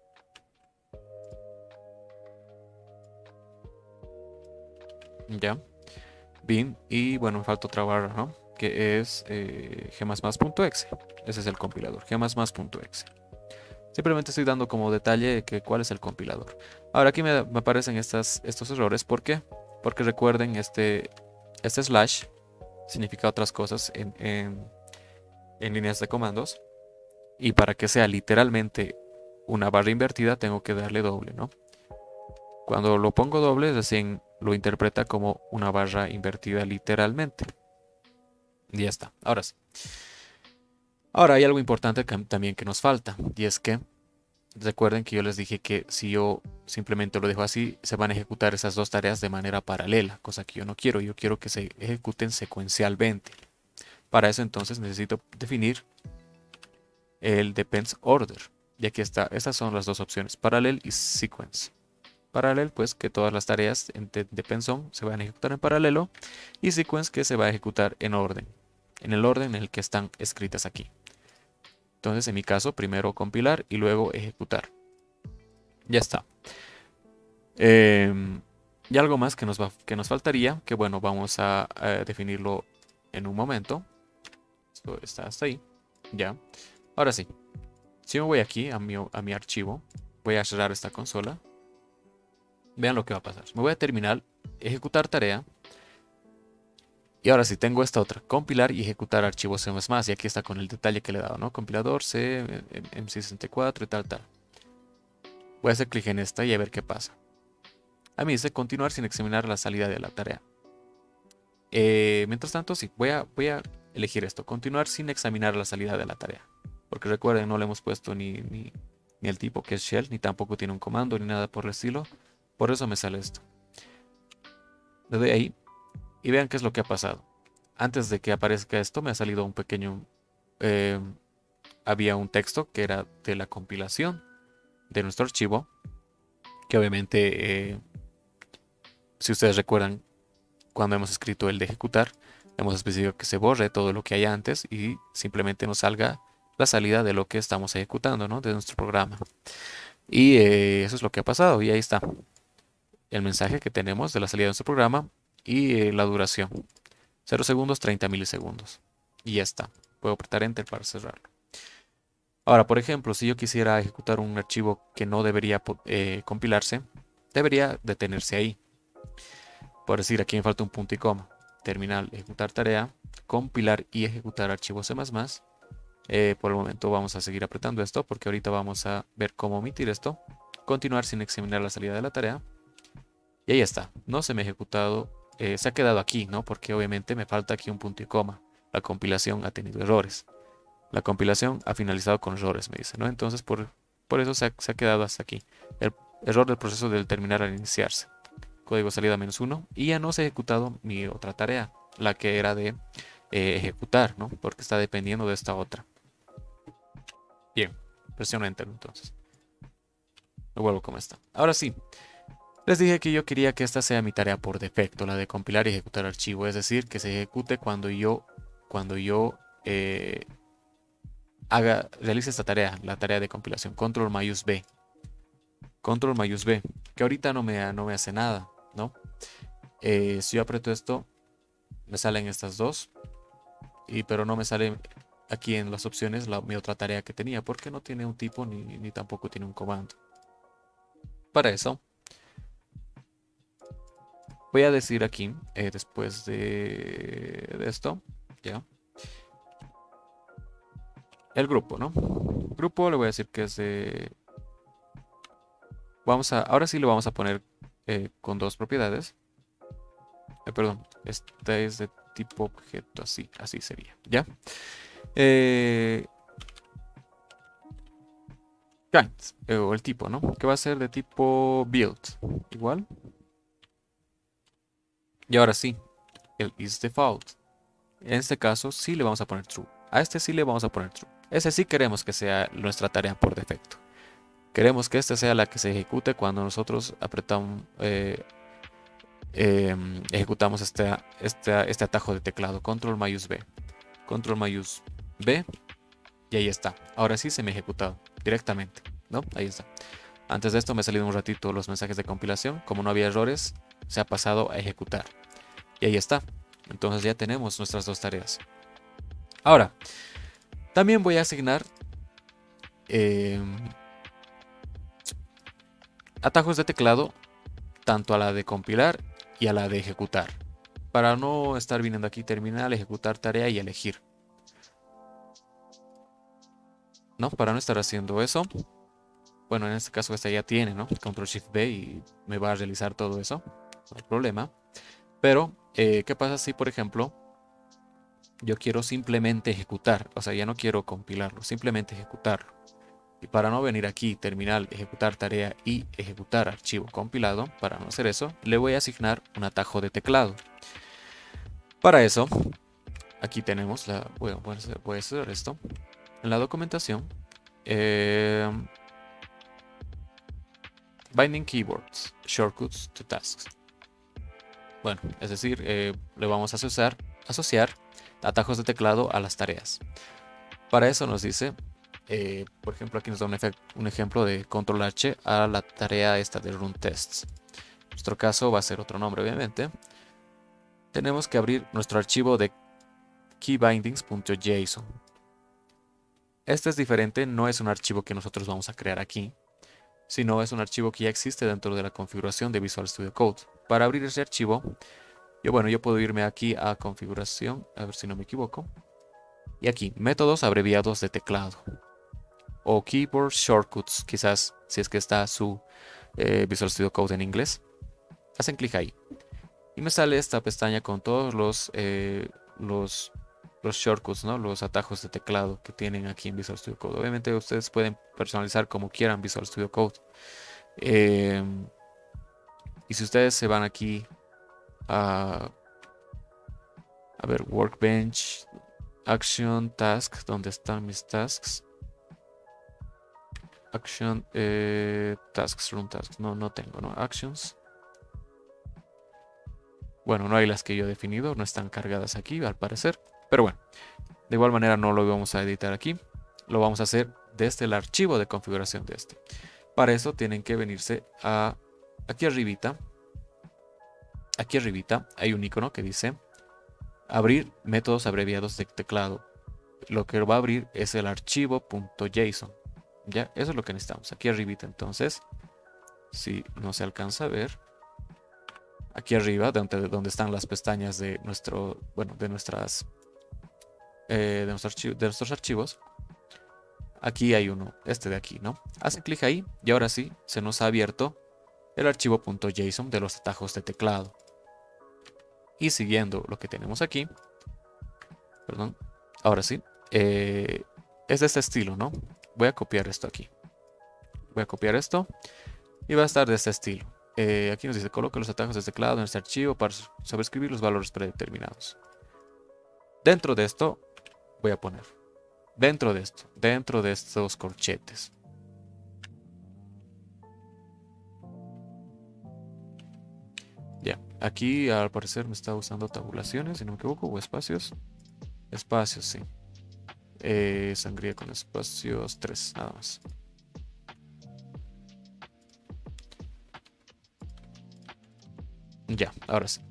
Ya. Bin. Y bueno, me falta otra barra, ¿no? Que es eh, g++.exe. Ese es el compilador, g++.exe. Simplemente estoy dando como detalle que cuál es el compilador. Ahora aquí me, me aparecen estas, estos errores. ¿Por qué? Porque recuerden, este, este slash significa otras cosas en, en, en líneas de comandos. Y para que sea literalmente una barra invertida, tengo que darle doble, ¿no? Cuando lo pongo doble, recién lo interpreta como una barra invertida literalmente. Y ya está. Ahora sí. Ahora hay algo importante que, también que nos falta. Y es que recuerden que yo les dije que si yo simplemente lo dejo así, se van a ejecutar esas dos tareas de manera paralela, cosa que yo no quiero. Yo quiero que se ejecuten secuencialmente. Para eso entonces necesito definir el depends order. Y aquí está, estas son las dos opciones, parallel y sequence. Parallel, pues que todas las tareas de depends on se van a ejecutar en paralelo, y sequence que se va a ejecutar en orden, en el orden en el que están escritas aquí. Entonces en mi caso, primero compilar y luego ejecutar. Ya está. Eh, y algo más que nos, va, que nos faltaría, que bueno, vamos a, a definirlo en un momento. Esto está hasta ahí. Ya. Ahora sí. Si me voy aquí a mi, a mi archivo, voy a cerrar esta consola. Vean lo que va a pasar. Me voy a terminar, ejecutar tarea. Y ahora sí, tengo esta otra, compilar y ejecutar archivos C++. Y aquí está con el detalle que le he dado, ¿no? Compilador, C, M C sesenta y cuatro y tal, tal. Voy a hacer clic en esta y a ver qué pasa. A mí dice continuar sin examinar la salida de la tarea. Eh, mientras tanto, sí, voy a, voy a elegir esto. Continuar sin examinar la salida de la tarea. Porque recuerden, no le hemos puesto ni, ni, ni el tipo que es shell, ni tampoco tiene un comando, ni nada por el estilo. Por eso me sale esto. Le doy ahí y vean qué es lo que ha pasado. Antes de que aparezca esto me ha salido un pequeño... Eh, había un texto que era de la compilación de nuestro archivo. Que obviamente, eh, si ustedes recuerdan, cuando hemos escrito el de ejecutar, hemos especificado que se borre todo lo que hay antes y simplemente nos salga la salida de lo que estamos ejecutando, ¿no? De nuestro programa. Y eh, eso es lo que ha pasado. Y ahí está el mensaje que tenemos de la salida de nuestro programa y eh, la duración. cero segundos, treinta milisegundos. Y ya está. Puedo apretar Enter para cerrarlo. Ahora, por ejemplo, si yo quisiera ejecutar un archivo que no debería eh, compilarse, debería detenerse ahí. Por decir, aquí me falta un punto y coma. terminal, ejecutar tarea, compilar y ejecutar archivo C más más. Eh, por el momento vamos a seguir apretando esto porque ahorita vamos a ver cómo omitir esto. Continuar sin examinar la salida de la tarea. Y ahí está. No se me ha ejecutado. Eh, se ha quedado aquí, ¿no? Porque obviamente me falta aquí un punto y coma. La compilación ha tenido errores. La compilación ha finalizado con errores, me dice, ¿no? Entonces por, por eso se ha, se ha quedado hasta aquí. El error del proceso del terminal al iniciarse. Código salida menos uno. Y ya no se ha ejecutado mi otra tarea. La que era de eh, ejecutar, ¿no? Porque está dependiendo de esta otra. Bien, presiono Enter entonces. Lo vuelvo como está. Ahora sí, les dije que yo quería que esta sea mi tarea por defecto, la de compilar y ejecutar archivo. Es decir, que se ejecute cuando yo, cuando yo eh, haga, realice esta tarea, la tarea de compilación. Control mayús B. Control mayús B, que ahorita no me, no me hace nada, ¿no? Eh, si yo aprieto esto, me salen estas dos, y, pero no me sale aquí en las opciones la, mi otra tarea que tenía, porque no tiene un tipo ni, ni tampoco tiene un comando. Para eso, voy a decir aquí, eh, después de, de esto, ya, el grupo, ¿no? Grupo le voy a decir que es de... Vamos a, ahora sí lo vamos a poner eh, con dos propiedades. Eh, perdón, este es de tipo objeto, así, así sería, ¿ya? Eh, kind, eh, o el tipo, ¿no? Que va a ser de tipo build, igual. Y ahora sí, el is default. En este caso sí le vamos a poner true. A este sí le vamos a poner true. Ese sí queremos que sea nuestra tarea por defecto. Queremos que esta sea la que se ejecute cuando nosotros apretamos, eh, eh, ejecutamos este, este, este atajo de teclado. Control mayús B. Control mayús B. Y ahí está. Ahora sí se me ha ejecutado directamente, ¿no? Ahí está. Antes de esto me ha salido un ratito los mensajes de compilación. Como no había errores, se ha pasado a ejecutar. Y ahí está. Entonces ya tenemos nuestras dos tareas. Ahora, también voy a asignar eh, atajos de teclado tanto a la de compilar y a la de ejecutar. Para no estar viniendo aquí terminal, ejecutar tarea y elegir. ¿No? Para no estar haciendo eso. Bueno, en este caso esta ya tiene, ¿no? Control Shift B y me va a realizar todo eso. No hay problema. Pero, eh, ¿qué pasa si, por ejemplo, yo quiero simplemente ejecutar? O sea, ya no quiero compilarlo, simplemente ejecutarlo. Y para no venir aquí, terminal, ejecutar tarea y ejecutar archivo compilado, para no hacer eso, le voy a asignar un atajo de teclado. Para eso, aquí tenemos, la, bueno, voy a hacer, voy a hacer esto. En la documentación, eh, Binding Keywords, Shortcuts to Tasks. Bueno, es decir, eh, le vamos a asociar, asociar atajos de teclado a las tareas. Para eso nos dice, eh, por ejemplo, aquí nos da un, un ejemplo de Control H a la tarea esta de Run Tests. En nuestro caso va a ser otro nombre, obviamente. Tenemos que abrir nuestro archivo de keybindings.json. Este es diferente, no es un archivo que nosotros vamos a crear aquí, sino es un archivo que ya existe dentro de la configuración de Visual Studio Code. Para abrir ese archivo, yo, bueno, yo puedo irme aquí a configuración, a ver si no me equivoco. Y aquí, métodos abreviados de teclado. O Keyboard Shortcuts, quizás si es que está su eh, Visual Studio Code en inglés. Hacen clic ahí. Y me sale esta pestaña con todos los, eh, los, los shortcuts, ¿no? Los atajos de teclado que tienen aquí en Visual Studio Code. Obviamente ustedes pueden personalizar como quieran Visual Studio Code. Eh, y si ustedes se van aquí a, a ver, Workbench, Action, Task, ¿dónde están mis tasks? Action, eh, Tasks, Run Tasks, no, no tengo, ¿no? Actions. Bueno, no hay las que yo he definido, no están cargadas aquí al parecer. Pero bueno, de igual manera no lo vamos a editar aquí. Lo vamos a hacer desde el archivo de configuración de este. Para eso tienen que venirse a aquí arribita. Aquí arribita hay un icono que dice abrir métodos abreviados de teclado. Lo que va a abrir es el archivo .json. Ya, eso es lo que necesitamos. Aquí arribita entonces, si no se alcanza a ver, aquí arriba, donde, donde están las pestañas de nuestro, bueno, de nuestras, eh, de, nuestro archivo, de nuestros archivos. Aquí hay uno, este de aquí, ¿no? Hacen clic ahí y ahora sí, se nos ha abierto el archivo .json de los atajos de teclado. Y siguiendo lo que tenemos aquí, perdón, ahora sí, eh, es de este estilo, ¿no? Voy a copiar esto aquí. Voy a copiar esto y va a estar de este estilo. Eh, aquí nos dice, coloque los atajos de teclado en este archivo para sobreescribir los valores predeterminados. Dentro de esto voy a poner, dentro de esto, dentro de estos corchetes. Ya, aquí al parecer me está usando tabulaciones, si no me equivoco, o espacios. Espacios, sí. Eh, sangría con espacios, tres, nada más. Ya, ahora sí.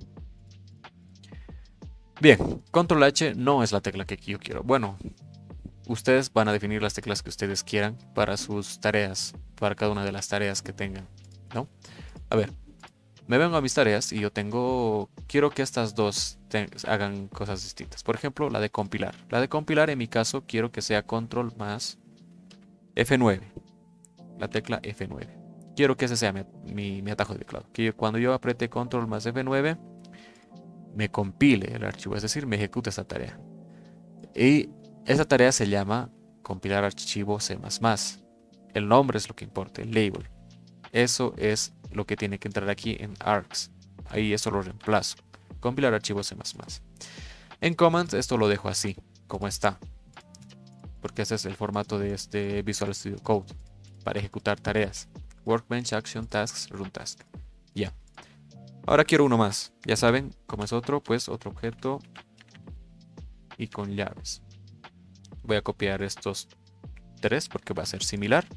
Bien, control H no es la tecla que yo quiero. Bueno, ustedes van a definir las teclas que ustedes quieran para sus tareas, para cada una de las tareas que tengan, ¿no? A ver, me vengo a mis tareas y yo tengo, quiero que estas dos hagan cosas distintas. Por ejemplo, la de compilar. La de compilar en mi caso quiero que sea control más F nueve, la tecla F nueve. Quiero que ese sea mi, mi, mi atajo de teclado. Que yo, cuando yo apriete control más F nueve, me compile el archivo, es decir, me ejecute esta tarea. Y esa tarea se llama compilar archivo C más más. El nombre es lo que importa, el label. Eso es lo que tiene que entrar aquí en args. Ahí eso lo reemplazo. Compilar archivo C más más. En commands esto lo dejo así, como está. Porque ese es el formato de este Visual Studio Code para ejecutar tareas. Workbench, Action, Tasks, Run Task. Ya. Ahora quiero uno más. Ya saben, como es otro, pues otro objeto y con llaves. Voy a copiar estos tres porque va a ser similar.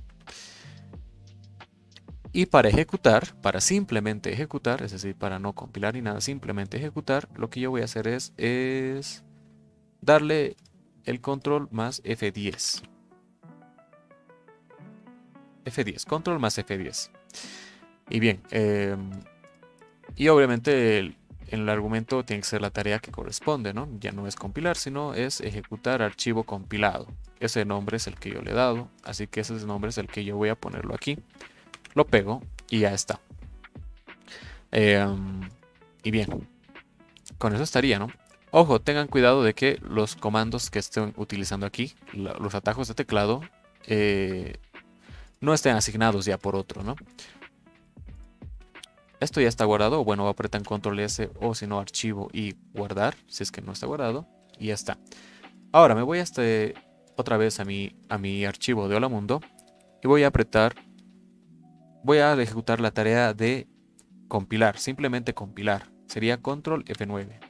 Y para ejecutar, para simplemente ejecutar, es decir, para no compilar ni nada, simplemente ejecutar, lo que yo voy a hacer es, es darle el control más F diez. F diez, control más F diez. Y bien, eh, y obviamente el, el argumento tiene que ser la tarea que corresponde, ¿no? Ya no es compilar, sino es ejecutar archivo compilado. Ese nombre es el que yo le he dado, así que ese nombre es el que yo voy a ponerlo aquí. Lo pego y ya está. Eh, y bien, con eso estaría, ¿no? Ojo, tengan cuidado de que los comandos que estén utilizando aquí, los atajos de teclado, eh, no estén asignados ya por otro, ¿no? Esto ya está guardado. Bueno, apretan control S o si no archivo y guardar, si es que no está guardado. Y ya está. Ahora me voy hasta otra vez a mi, a mi archivo de Hola Mundo y voy a apretar. Voy a ejecutar la tarea de compilar, simplemente compilar. Sería control F nueve.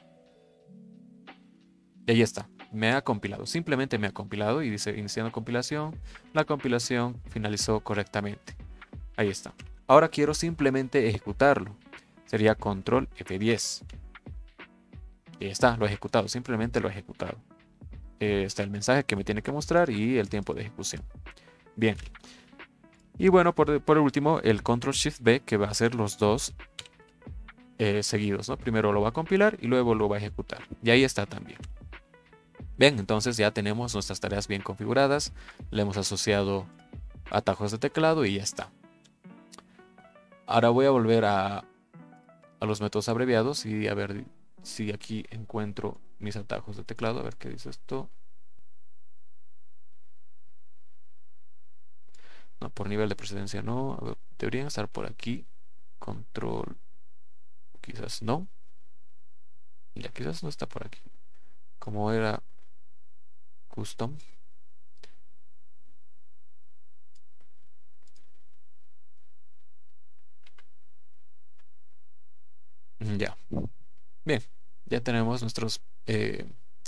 Y ahí está, me ha compilado, simplemente me ha compilado y dice iniciando compilación. La compilación finalizó correctamente. Ahí está. Ahora quiero simplemente ejecutarlo. Sería control F diez. Y ahí está, lo he ejecutado, simplemente lo he ejecutado. Eh, está el mensaje que me tiene que mostrar y el tiempo de ejecución. Bien. Y bueno, por, por último, el control shift B, que va a hacer los dos eh, seguidos, ¿no? Primero lo va a compilar y luego lo va a ejecutar. Y ahí está también. Bien, entonces ya tenemos nuestras tareas bien configuradas. Le hemos asociado atajos de teclado y ya está. Ahora voy a volver a, a los métodos abreviados y a ver si aquí encuentro mis atajos de teclado. A ver qué dice esto. No, por nivel de precedencia no. A ver, deberían estar por aquí. Control. Quizás no. Ya, quizás no está por aquí. Como era custom. Ya. Bien. Ya tenemos nuestros... Eh,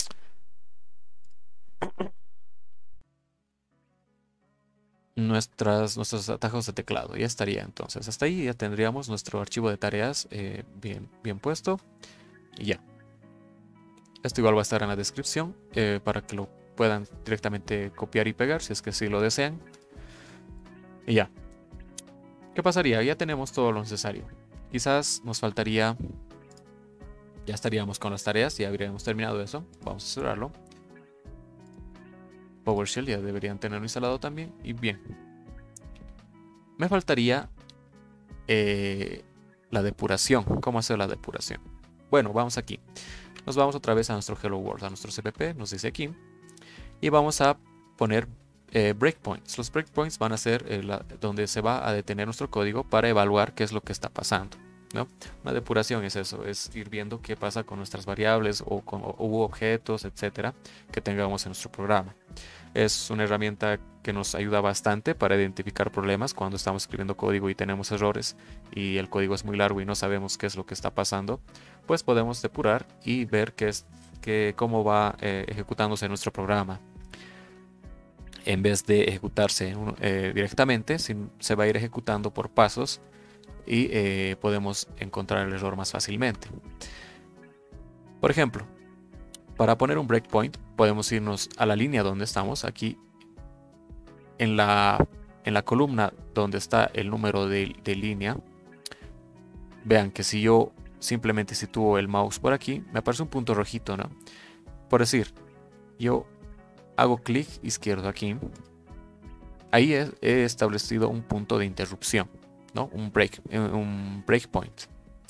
Nuestras, nuestros atajos de teclado. Ya estaría entonces. Hasta ahí ya tendríamos nuestro archivo de tareas eh, bien, bien puesto. Y ya. Esto igual va a estar en la descripción eh, para que lo puedan directamente copiar y pegar si es que sí lo desean. Y ya. ¿Qué pasaría? Ya tenemos todo lo necesario. quizás nos faltaría, ya estaríamos con las tareas, ya habríamos terminado eso. Vamos a cerrarlo. PowerShell ya deberían tenerlo instalado también. Y bien, me faltaría eh, la depuración. ¿Cómo hacer la depuración? Bueno, vamos aquí. Nos vamos otra vez a nuestro Hello World, a nuestro C P P, nos dice aquí. Y vamos a poner eh, breakpoints. Los breakpoints van a ser eh, la, donde se va a detener nuestro código para evaluar qué es lo que está pasando, ¿no? Una depuración es eso, es ir viendo qué pasa con nuestras variables o con o, u objetos, etcétera, que tengamos en nuestro programa. Es una herramienta que nos ayuda bastante para identificar problemas cuando estamos escribiendo código y tenemos errores y el código es muy largo y no sabemos qué es lo que está pasando. Pues podemos depurar y ver qué es, qué, cómo va eh, ejecutándose nuestro programa. En vez de ejecutarse eh, directamente, se va a ir ejecutando por pasos y eh, podemos encontrar el error más fácilmente. Por ejemplo, para poner un breakpoint podemos irnos a la línea donde estamos, aquí en la, en la columna donde está el número de, de línea. Vean que si yo simplemente sitúo el mouse por aquí, me aparece un punto rojito, ¿no? Por decir, yo hago clic izquierdo aquí, ahí he, he establecido un punto de interrupción, ¿no? Un break, un breakpoint.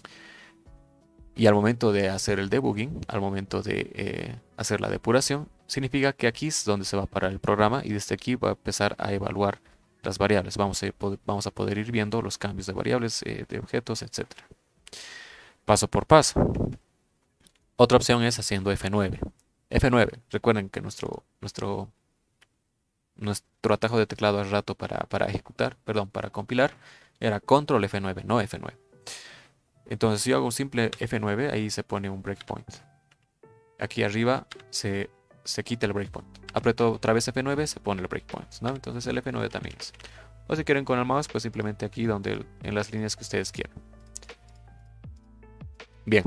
Y al momento de hacer el debugging, al momento de eh, hacer la depuración, significa que aquí es donde se va a parar el programa y desde aquí va a empezar a evaluar las variables. Vamos a, vamos a poder ir viendo los cambios de variables, eh, de objetos, etcétera. Paso por paso. Otra opción es haciendo F nueve. F nueve, recuerden que nuestro, nuestro, nuestro atajo de teclado al rato para, para ejecutar, perdón, para compilar, era control F nueve, no F nueve. Entonces si yo hago un simple F nueve, ahí se pone un breakpoint. Aquí arriba se, se quita el breakpoint. Aprieto otra vez F nueve, se pone el breakpoint, ¿no? Entonces el F nueve también es. O si quieren con el mouse, pues simplemente aquí donde en las líneas que ustedes quieran. Bien.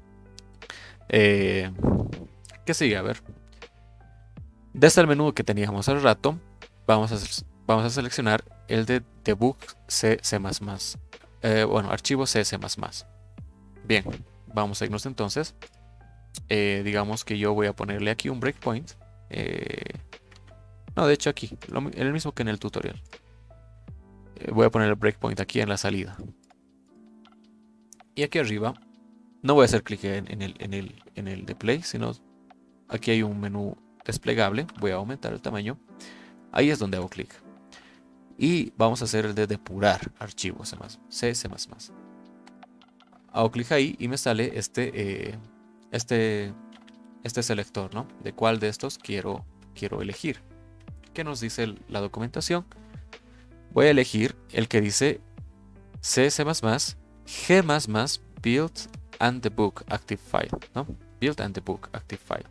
Eh, ¿Qué sigue? A ver. Desde el menú que teníamos al rato, vamos a, vamos a seleccionar el de debug C++. Eh, bueno, archivo C++. Bien, vamos a irnos entonces. Eh, digamos que yo voy a ponerle aquí un breakpoint. Eh, no, de hecho aquí, lo, el mismo que en el tutorial. Eh, voy a poner el breakpoint aquí en la salida. Y aquí arriba, no voy a hacer clic en, en, el, en, el, en el de play, sino aquí hay un menú desplegable. Voy a aumentar el tamaño. Ahí es donde hago clic. Y vamos a hacer el de depurar archivos C++. C++. Hago clic ahí y me sale este, eh, este, este selector, ¿no? De cuál de estos quiero, quiero elegir. ¿Qué nos dice el, la documentación? Voy a elegir el que dice C++, G++, build and debug active file, ¿no? Build and debug active file.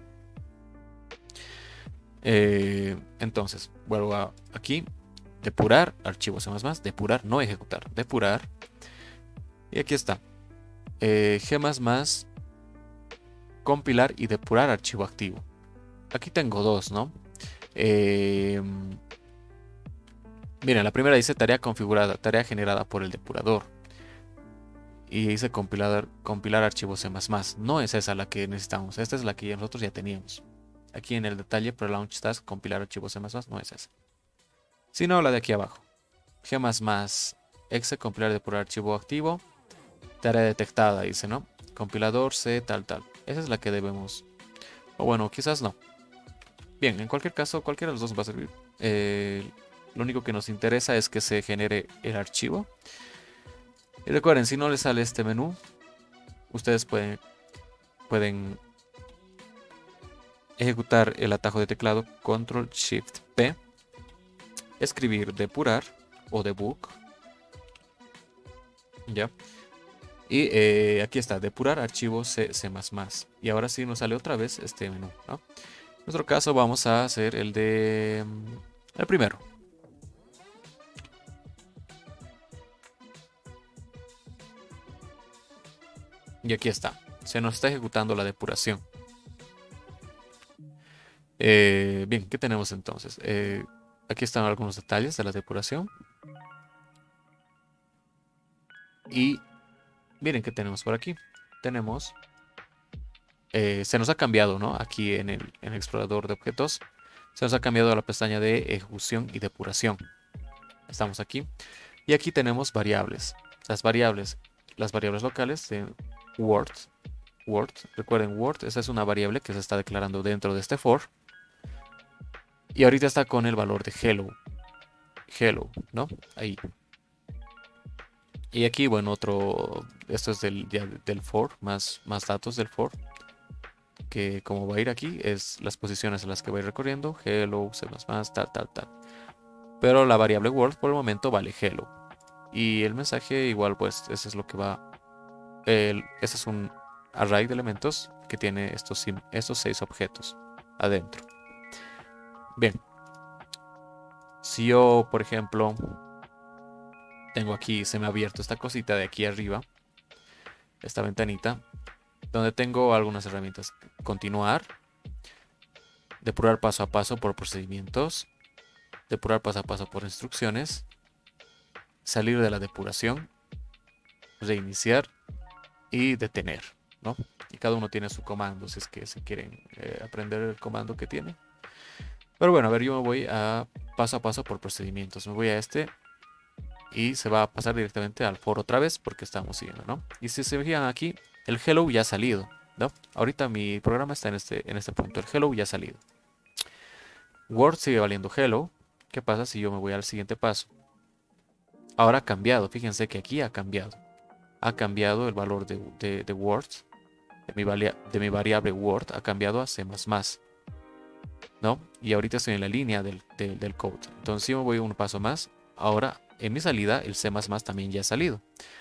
Eh, entonces, vuelvo a aquí, depurar, archivo C++, depurar, no ejecutar, depurar. Y aquí está. Eh, G++, compilar y depurar archivo activo. Aquí tengo dos, ¿no? Eh, miren, la primera dice tarea configurada, tarea generada por el depurador. Y dice compilar, compilar archivo C++. No es esa la que necesitamos, esta es la que nosotros ya teníamos. Aquí en el detalle, pero launch task, compilar archivo C++, no es esa. Sino la de aquí abajo. G++, exe, compilar, depurar archivo activo. Tarea detectada, dice, ¿no? Compilador C, tal, tal. Esa es la que debemos. O bueno, quizás no. Bien, en cualquier caso, cualquiera de los dos va a servir. Eh, lo único que nos interesa es que se genere el archivo. Y recuerden, si no les sale este menú, ustedes pueden, pueden ejecutar el atajo de teclado control shift P, escribir depurar o debug. Ya. Y eh, aquí está, depurar archivo C++. Y ahora sí nos sale otra vez este menú, ¿no? En nuestro caso vamos a hacer el de... el primero. Y aquí está. Se nos está ejecutando la depuración. Eh, bien, ¿qué tenemos entonces? Eh, aquí están algunos detalles de la depuración. Y miren que tenemos por aquí. Tenemos, eh, se nos ha cambiado, ¿no? Aquí en el, en el explorador de objetos, se nos ha cambiado la pestaña de ejecución y depuración. Estamos aquí. Y aquí tenemos variables. Las variables, las variables locales de Word. Word, recuerden Word, esa es una variable que se está declarando dentro de este for. Y ahorita está con el valor de hello. Hello, ¿no? Ahí. Y aquí, bueno, otro, esto es del, ya del for, más, más datos del for. Que como va a ir aquí, es las posiciones en las que voy recorriendo. Hello, C++, tal, tal, tal. Pero la variable Word por el momento vale hello. Y el mensaje igual, pues, eso es lo que va. El, ese es un array de elementos que tiene estos, estos seis objetos adentro. Bien. Si yo, por ejemplo, tengo aquí, se me ha abierto esta cosita de aquí arriba, esta ventanita, donde tengo algunas herramientas. Continuar, depurar paso a paso por procedimientos, depurar paso a paso por instrucciones, salir de la depuración, reiniciar y detener, ¿no? Y cada uno tiene su comando, si es que se quieren eh, aprender el comando que tiene. Pero bueno, a ver, yo me voy a paso a paso por procedimientos. Me voy a este y se va a pasar directamente al for otra vez porque estamos siguiendo, ¿no? Y si se fijan aquí, el hello ya ha salido, ¿no? Ahorita mi programa está en este, en este punto, el hello ya ha salido. Word sigue valiendo hello. ¿Qué pasa si yo me voy al siguiente paso? Ahora ha cambiado, fíjense que aquí ha cambiado. Ha cambiado el valor de, de, de Word, de mi, varia, de mi variable Word, ha cambiado a C++, ¿no? Y ahorita estoy en la línea del, del, del code. Entonces si me voy un paso más, ahora en mi salida el C++ también ya ha salido.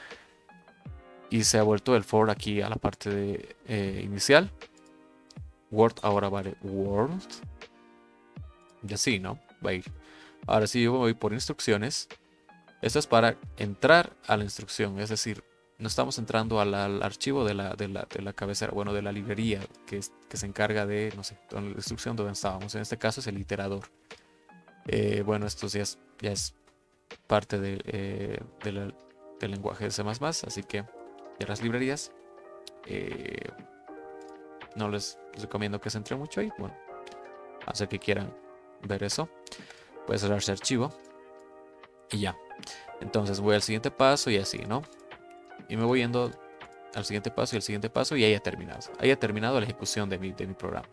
Y se ha vuelto el for aquí a la parte de, eh, inicial. Word ahora vale Word. Y así, ¿no? Va a ir. Ahora sí, yo voy por instrucciones. Esto es para entrar a la instrucción. Es decir, no estamos entrando al, al archivo de la, de, la, de la cabecera, bueno, de la librería que, es, que se encarga de, no sé, la instrucción donde estábamos. En este caso es el iterador. Eh, bueno, esto ya es, ya es parte de, eh, de la, del lenguaje de C++, así que ya las librerías. Eh, no les recomiendo que se entre mucho ahí. Bueno, hacer que quieran ver eso. Puede cerrar ese archivo. Y ya. Entonces voy al siguiente paso y así, ¿no? Y me voy yendo al siguiente paso y al siguiente paso y ahí ha terminado. Ahí ha terminado la ejecución de mi, de mi programa.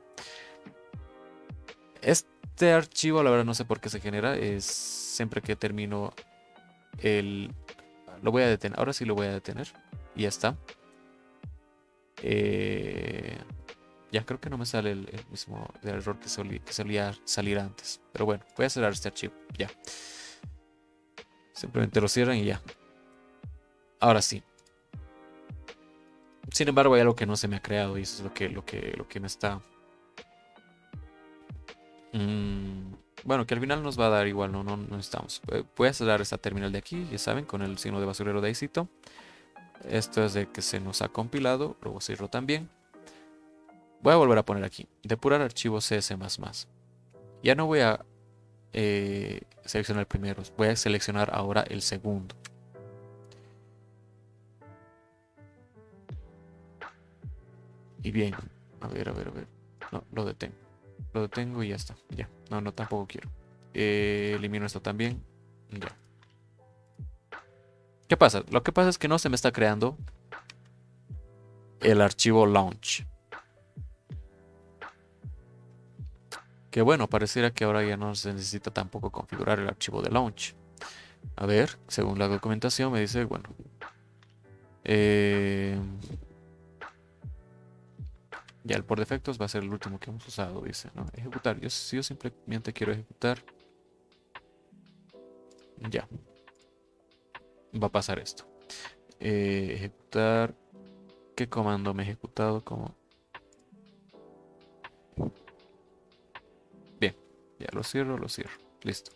Este archivo, la verdad, no sé por qué se genera. Es siempre que termino el... Lo voy a detener. Ahora sí lo voy a detener. Y ya está. Eh... Ya creo que no me sale el, el mismo el error que, solía, que solía salir antes. Pero bueno, voy a cerrar este archivo. Ya. Simplemente lo cierran y ya. Ahora sí. Sin embargo, hay algo que no se me ha creado y eso es lo que, lo que, lo que me está... Mm, bueno, que al final nos va a dar igual, no, no, no necesitamos. Voy a cerrar esta terminal de aquí, ya saben, con el signo de basurero de éxito. Esto es de que se nos ha compilado, luego cierro también. Voy a volver a poner aquí, depurar archivo C S más más. Ya no voy a eh, seleccionar el primero, voy a seleccionar ahora el segundo. Y bien, a ver, a ver, a ver. No, lo detengo. Lo detengo y ya está. Ya, no, no, tampoco quiero. Eh, elimino esto también. Ya. ¿Qué pasa? Lo que pasa es que no se me está creando el archivo launch. Que bueno, pareciera que ahora ya no se necesita tampoco configurar el archivo de launch. A ver, según la documentación me dice, bueno. Eh, ya el por defectos va a ser el último que hemos usado, dice, ¿no? Ejecutar. Yo, si yo simplemente quiero ejecutar. Ya. Va a pasar esto. Eh, ejecutar. ¿Qué comando me he ejecutado? Como... Bien. Ya lo cierro, lo cierro. Listo.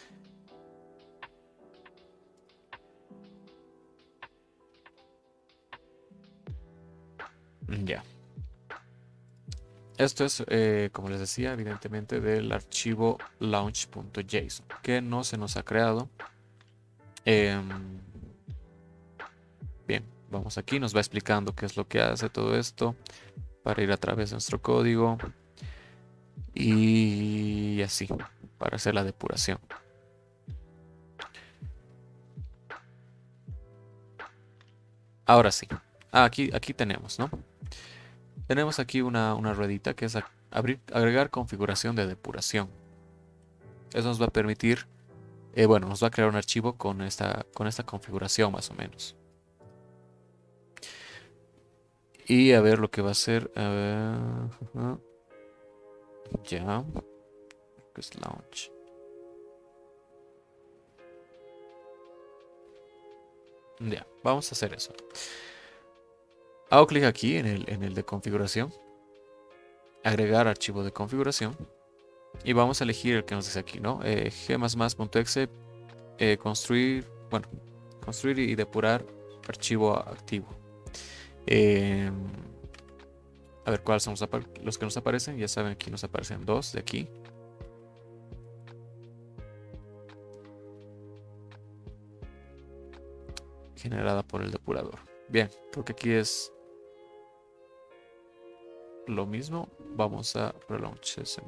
Ya. Esto es, eh, como les decía, evidentemente del archivo launch.json, que no se nos ha creado. Eh, bien, Vamos aquí, nos va explicando qué es lo que hace todo esto para ir a través de nuestro código y así, para hacer la depuración. Ahora sí, ah, aquí, aquí tenemos, ¿no? Tenemos aquí una, una ruedita que es abrir, agregar configuración de depuración. Eso nos va a permitir, eh, bueno, nos va a crear un archivo con esta, con esta configuración más o menos. Y a ver lo que va a hacer. A ver, uh-huh. Ya. Que es launch. Ya, vamos a hacer eso. Hago clic aquí en el, en el de configuración. Agregar archivo de configuración. Y vamos a elegir el que nos dice aquí, ¿no? Eh, g++.exe, eh, construir, bueno, construir y depurar archivo activo. Eh, a ver cuáles son los, los que nos aparecen. Ya saben, aquí nos aparecen dos de aquí. Generada por el depurador. Bien, creo que aquí es lo mismo. Vamos a relaunch C++.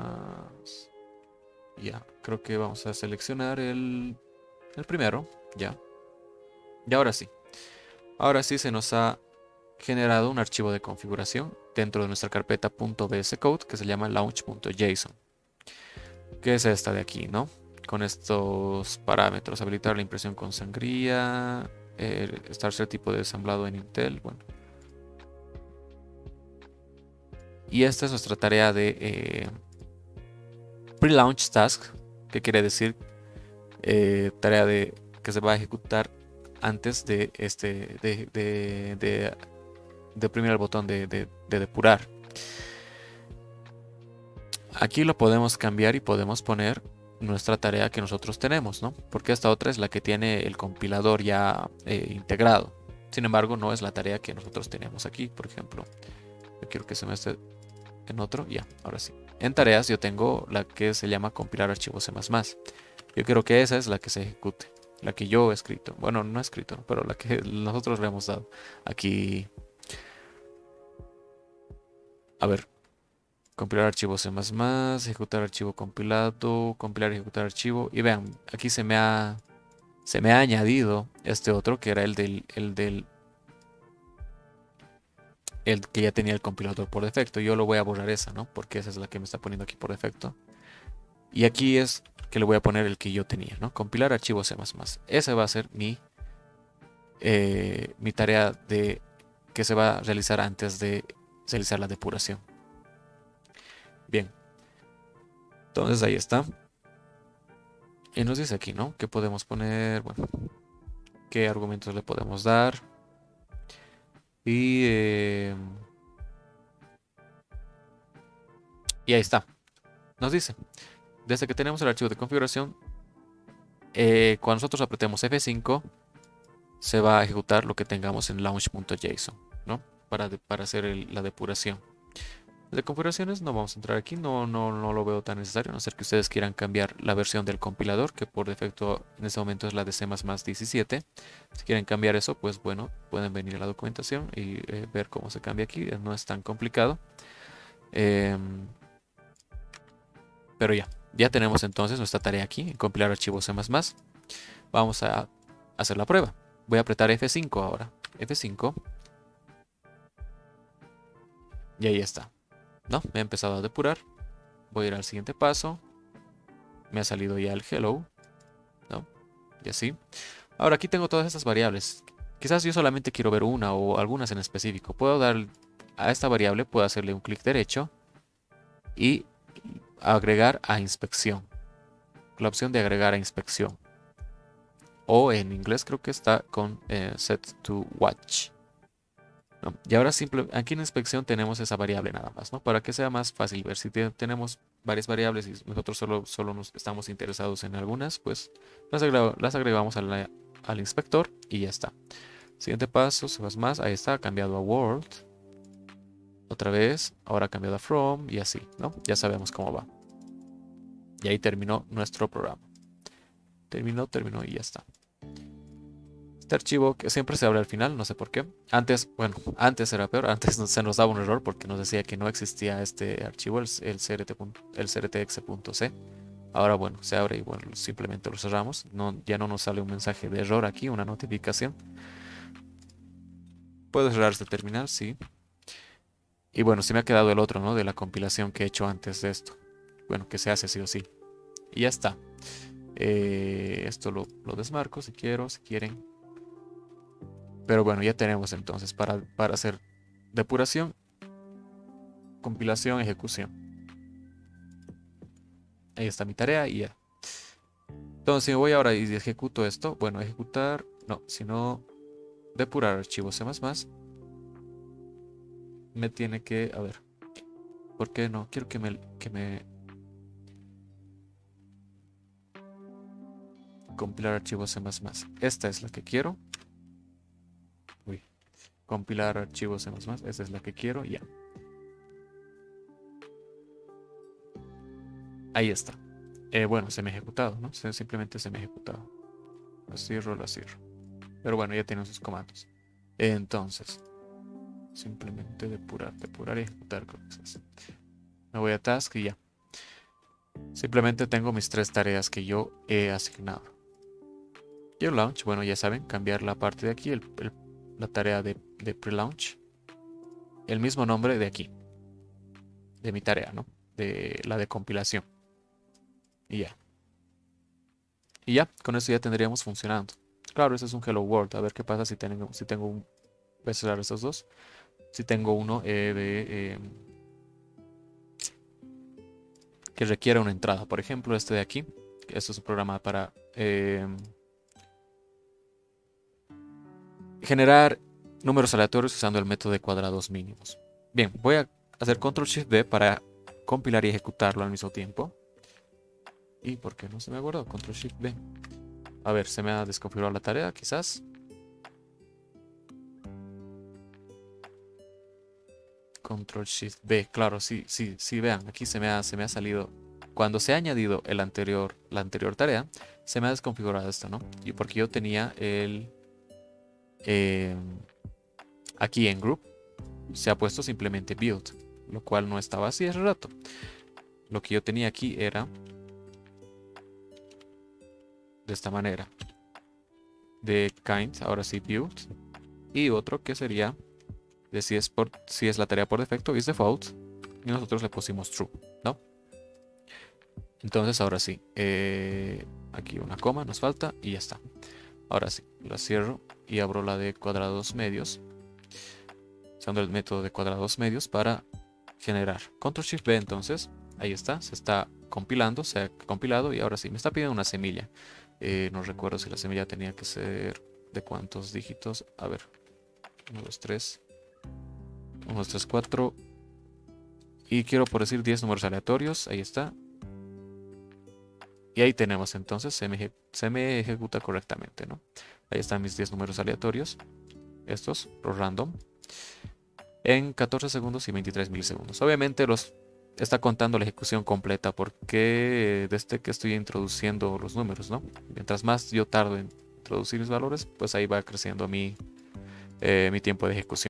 Ya, creo que vamos a seleccionar el, el primero. Ya. Y ahora sí. Ahora sí se nos ha generado un archivo de configuración dentro de nuestra carpeta .bscode que se llama launch.json. Que es esta de aquí, ¿no? Con estos parámetros. Habilitar la impresión con sangría. Eh, estar tipo de ensamblado en Intel. Bueno. Y esta es nuestra tarea de eh, pre-launch task, que quiere decir eh, tarea de que se va a ejecutar antes de este de, de, de, de oprimir el botón de, de, de depurar. Aquí lo podemos cambiar y podemos poner nuestra tarea que nosotros tenemos, ¿no? Porque esta otra es la que tiene el compilador ya eh, integrado. Sin embargo, no es la tarea que nosotros tenemos aquí. Por ejemplo, yo quiero que se me esté en otro, ya, ahora sí. En tareas yo tengo la que se llama compilar archivos C++. Yo quiero que esa es la que se ejecute, la que yo he escrito. Bueno, no he escrito, pero la que nosotros le hemos dado. Aquí, a ver, compilar archivos C++, ejecutar archivo compilado, compilar y ejecutar archivo. Y vean, aquí se me ha, se me ha añadido este otro que era el del, el del el que ya tenía el compilador por defecto. Yo lo voy a borrar esa, ¿no? Porque esa es la que me está poniendo aquí por defecto. Y aquí es que le voy a poner el que yo tenía, ¿no? Compilar archivos C++. Esa va a ser mi, eh, mi tarea de que se va a realizar antes de realizar la depuración. Bien. Entonces ahí está. Y nos dice aquí, ¿no? ¿Qué podemos poner? Bueno, ¿qué argumentos le podemos dar? Y... Eh, y ahí está. Nos dice, desde que tenemos el archivo de configuración, eh, cuando nosotros apretemos F cinco, se va a ejecutar lo que tengamos en launch.json, ¿no? Para, de, para hacer el, la depuración. De configuraciones no vamos a entrar aquí, no, no, no lo veo tan necesario, a no ser que ustedes quieran cambiar la versión del compilador, que por defecto en este momento es la de C++ diecisiete. Si quieren cambiar eso, pues bueno, pueden venir a la documentación y eh, ver cómo se cambia aquí, no es tan complicado. Eh, pero ya, ya tenemos entonces nuestra tarea aquí, en compilar archivos C++. Vamos a hacer la prueba. Voy a apretar F cinco ahora, F cinco. Y ahí está. ¿No? Me ha empezado a depurar. Voy a ir al siguiente paso. Me ha salido ya el hello, ¿no? Y así. Ahora aquí tengo todas estas variables. Quizás yo solamente quiero ver una o algunas en específico. Puedo dar a esta variable, puedo hacerle un clic derecho y agregar a inspección. La opción de agregar a inspección. O en inglés creo que está con eh, set to watch. ¿No? Y ahora simple, aquí en inspección tenemos esa variable nada más, ¿no? Para que sea más fácil ver. Si te, tenemos varias variables y nosotros solo, solo nos estamos interesados en algunas, pues las, agreg las agregamos a la, al inspector y ya está. Siguiente paso, se vas más, ahí está, cambiado a world. Otra vez, ahora cambiado a from y así, ¿no? Ya sabemos cómo va. Y ahí terminó nuestro programa. Terminó, terminó y ya está. Este archivo que siempre se abre al final, no sé por qué. Antes, bueno, antes era peor, antes se nos daba un error porque nos decía que no existía este archivo, el, el, crt, el crtx.c. Ahora bueno, se abre y bueno, simplemente lo cerramos. No, ya no nos sale un mensaje de error aquí, una notificación. ¿Puedo cerrar este terminal? Sí. Y bueno, se me ha quedado el otro, ¿no? De la compilación que he hecho antes de esto. Bueno, que se hace sí o sí. Y ya está. Eh, esto lo, lo desmarco si quiero, si quieren. Pero bueno, ya tenemos entonces para, para hacer depuración, compilación, ejecución. Ahí está mi tarea y ya. Entonces, si me voy ahora y ejecuto esto, bueno, ejecutar, no, sino depurar archivos C++, me tiene que, a ver, ¿por qué no? Quiero que me, que me compilar archivos C++. Esta es la que quiero. Uy, compilar archivos C++, esta es la que quiero, ya. Ahí está. Eh, bueno, se me ha ejecutado, ¿no? Simplemente se me ha ejecutado. La cierro, la cierro. Pero bueno, ya tienen sus comandos. Entonces, simplemente depurar, depurar y ejecutar cosas. Me voy a task y ya. Simplemente tengo mis tres tareas que yo he asignado. Y el launch, bueno, ya saben, cambiar la parte de aquí, el, el, la tarea de, de pre-launch. El mismo nombre de aquí. De mi tarea, ¿no? De la de compilación. Y ya. Y ya, con eso ya tendríamos funcionando. Claro, ese es un Hello World. A ver qué pasa si tengo, si tengo un... Voy a cerrar estos dos. Si tengo uno eh, de... Eh, que requiera una entrada. Por ejemplo, este de aquí. Esto es un programa para... Eh, generar números aleatorios usando el método de cuadrados mínimos. Bien, voy a hacer control shift B para compilar y ejecutarlo al mismo tiempo. ¿Y por qué no se me ha guardado? control shift B. A ver, se me ha desconfigurado la tarea, quizás. control shift B, claro, sí, sí, sí, vean, aquí se me ha, se me ha salido. Cuando se ha añadido el anterior, la anterior tarea, se me ha desconfigurado esto, ¿no? Y porque yo tenía el... Eh, aquí en group se ha puesto simplemente build, lo cual no estaba así hace rato. Lo que yo tenía aquí era de esta manera, de kind, ahora sí build, y otro que sería de si es, por, si es la tarea por defecto is default, y nosotros le pusimos true, ¿no? Entonces ahora sí, eh, aquí una coma nos falta y ya está. Ahora sí, la cierro y abro la de cuadrados medios, usando el método de cuadrados medios para generar. control shift B entonces, ahí está, se está compilando, se ha compilado y ahora sí, me está pidiendo una semilla. Eh, no recuerdo si la semilla tenía que ser de cuántos dígitos. A ver, uno, dos, tres, uno, dos, tres, cuatro. Y quiero por decir diez números aleatorios, ahí está. Y ahí tenemos entonces, se me, se me ejecuta correctamente, ¿no? Ahí están mis diez números aleatorios, estos, los random, en catorce segundos y veintitrés milisegundos. Obviamente los está contando la ejecución completa porque desde que estoy introduciendo los números, ¿no? Mientras más yo tardo en introducir mis valores, pues ahí va creciendo mi, eh, mi tiempo de ejecución.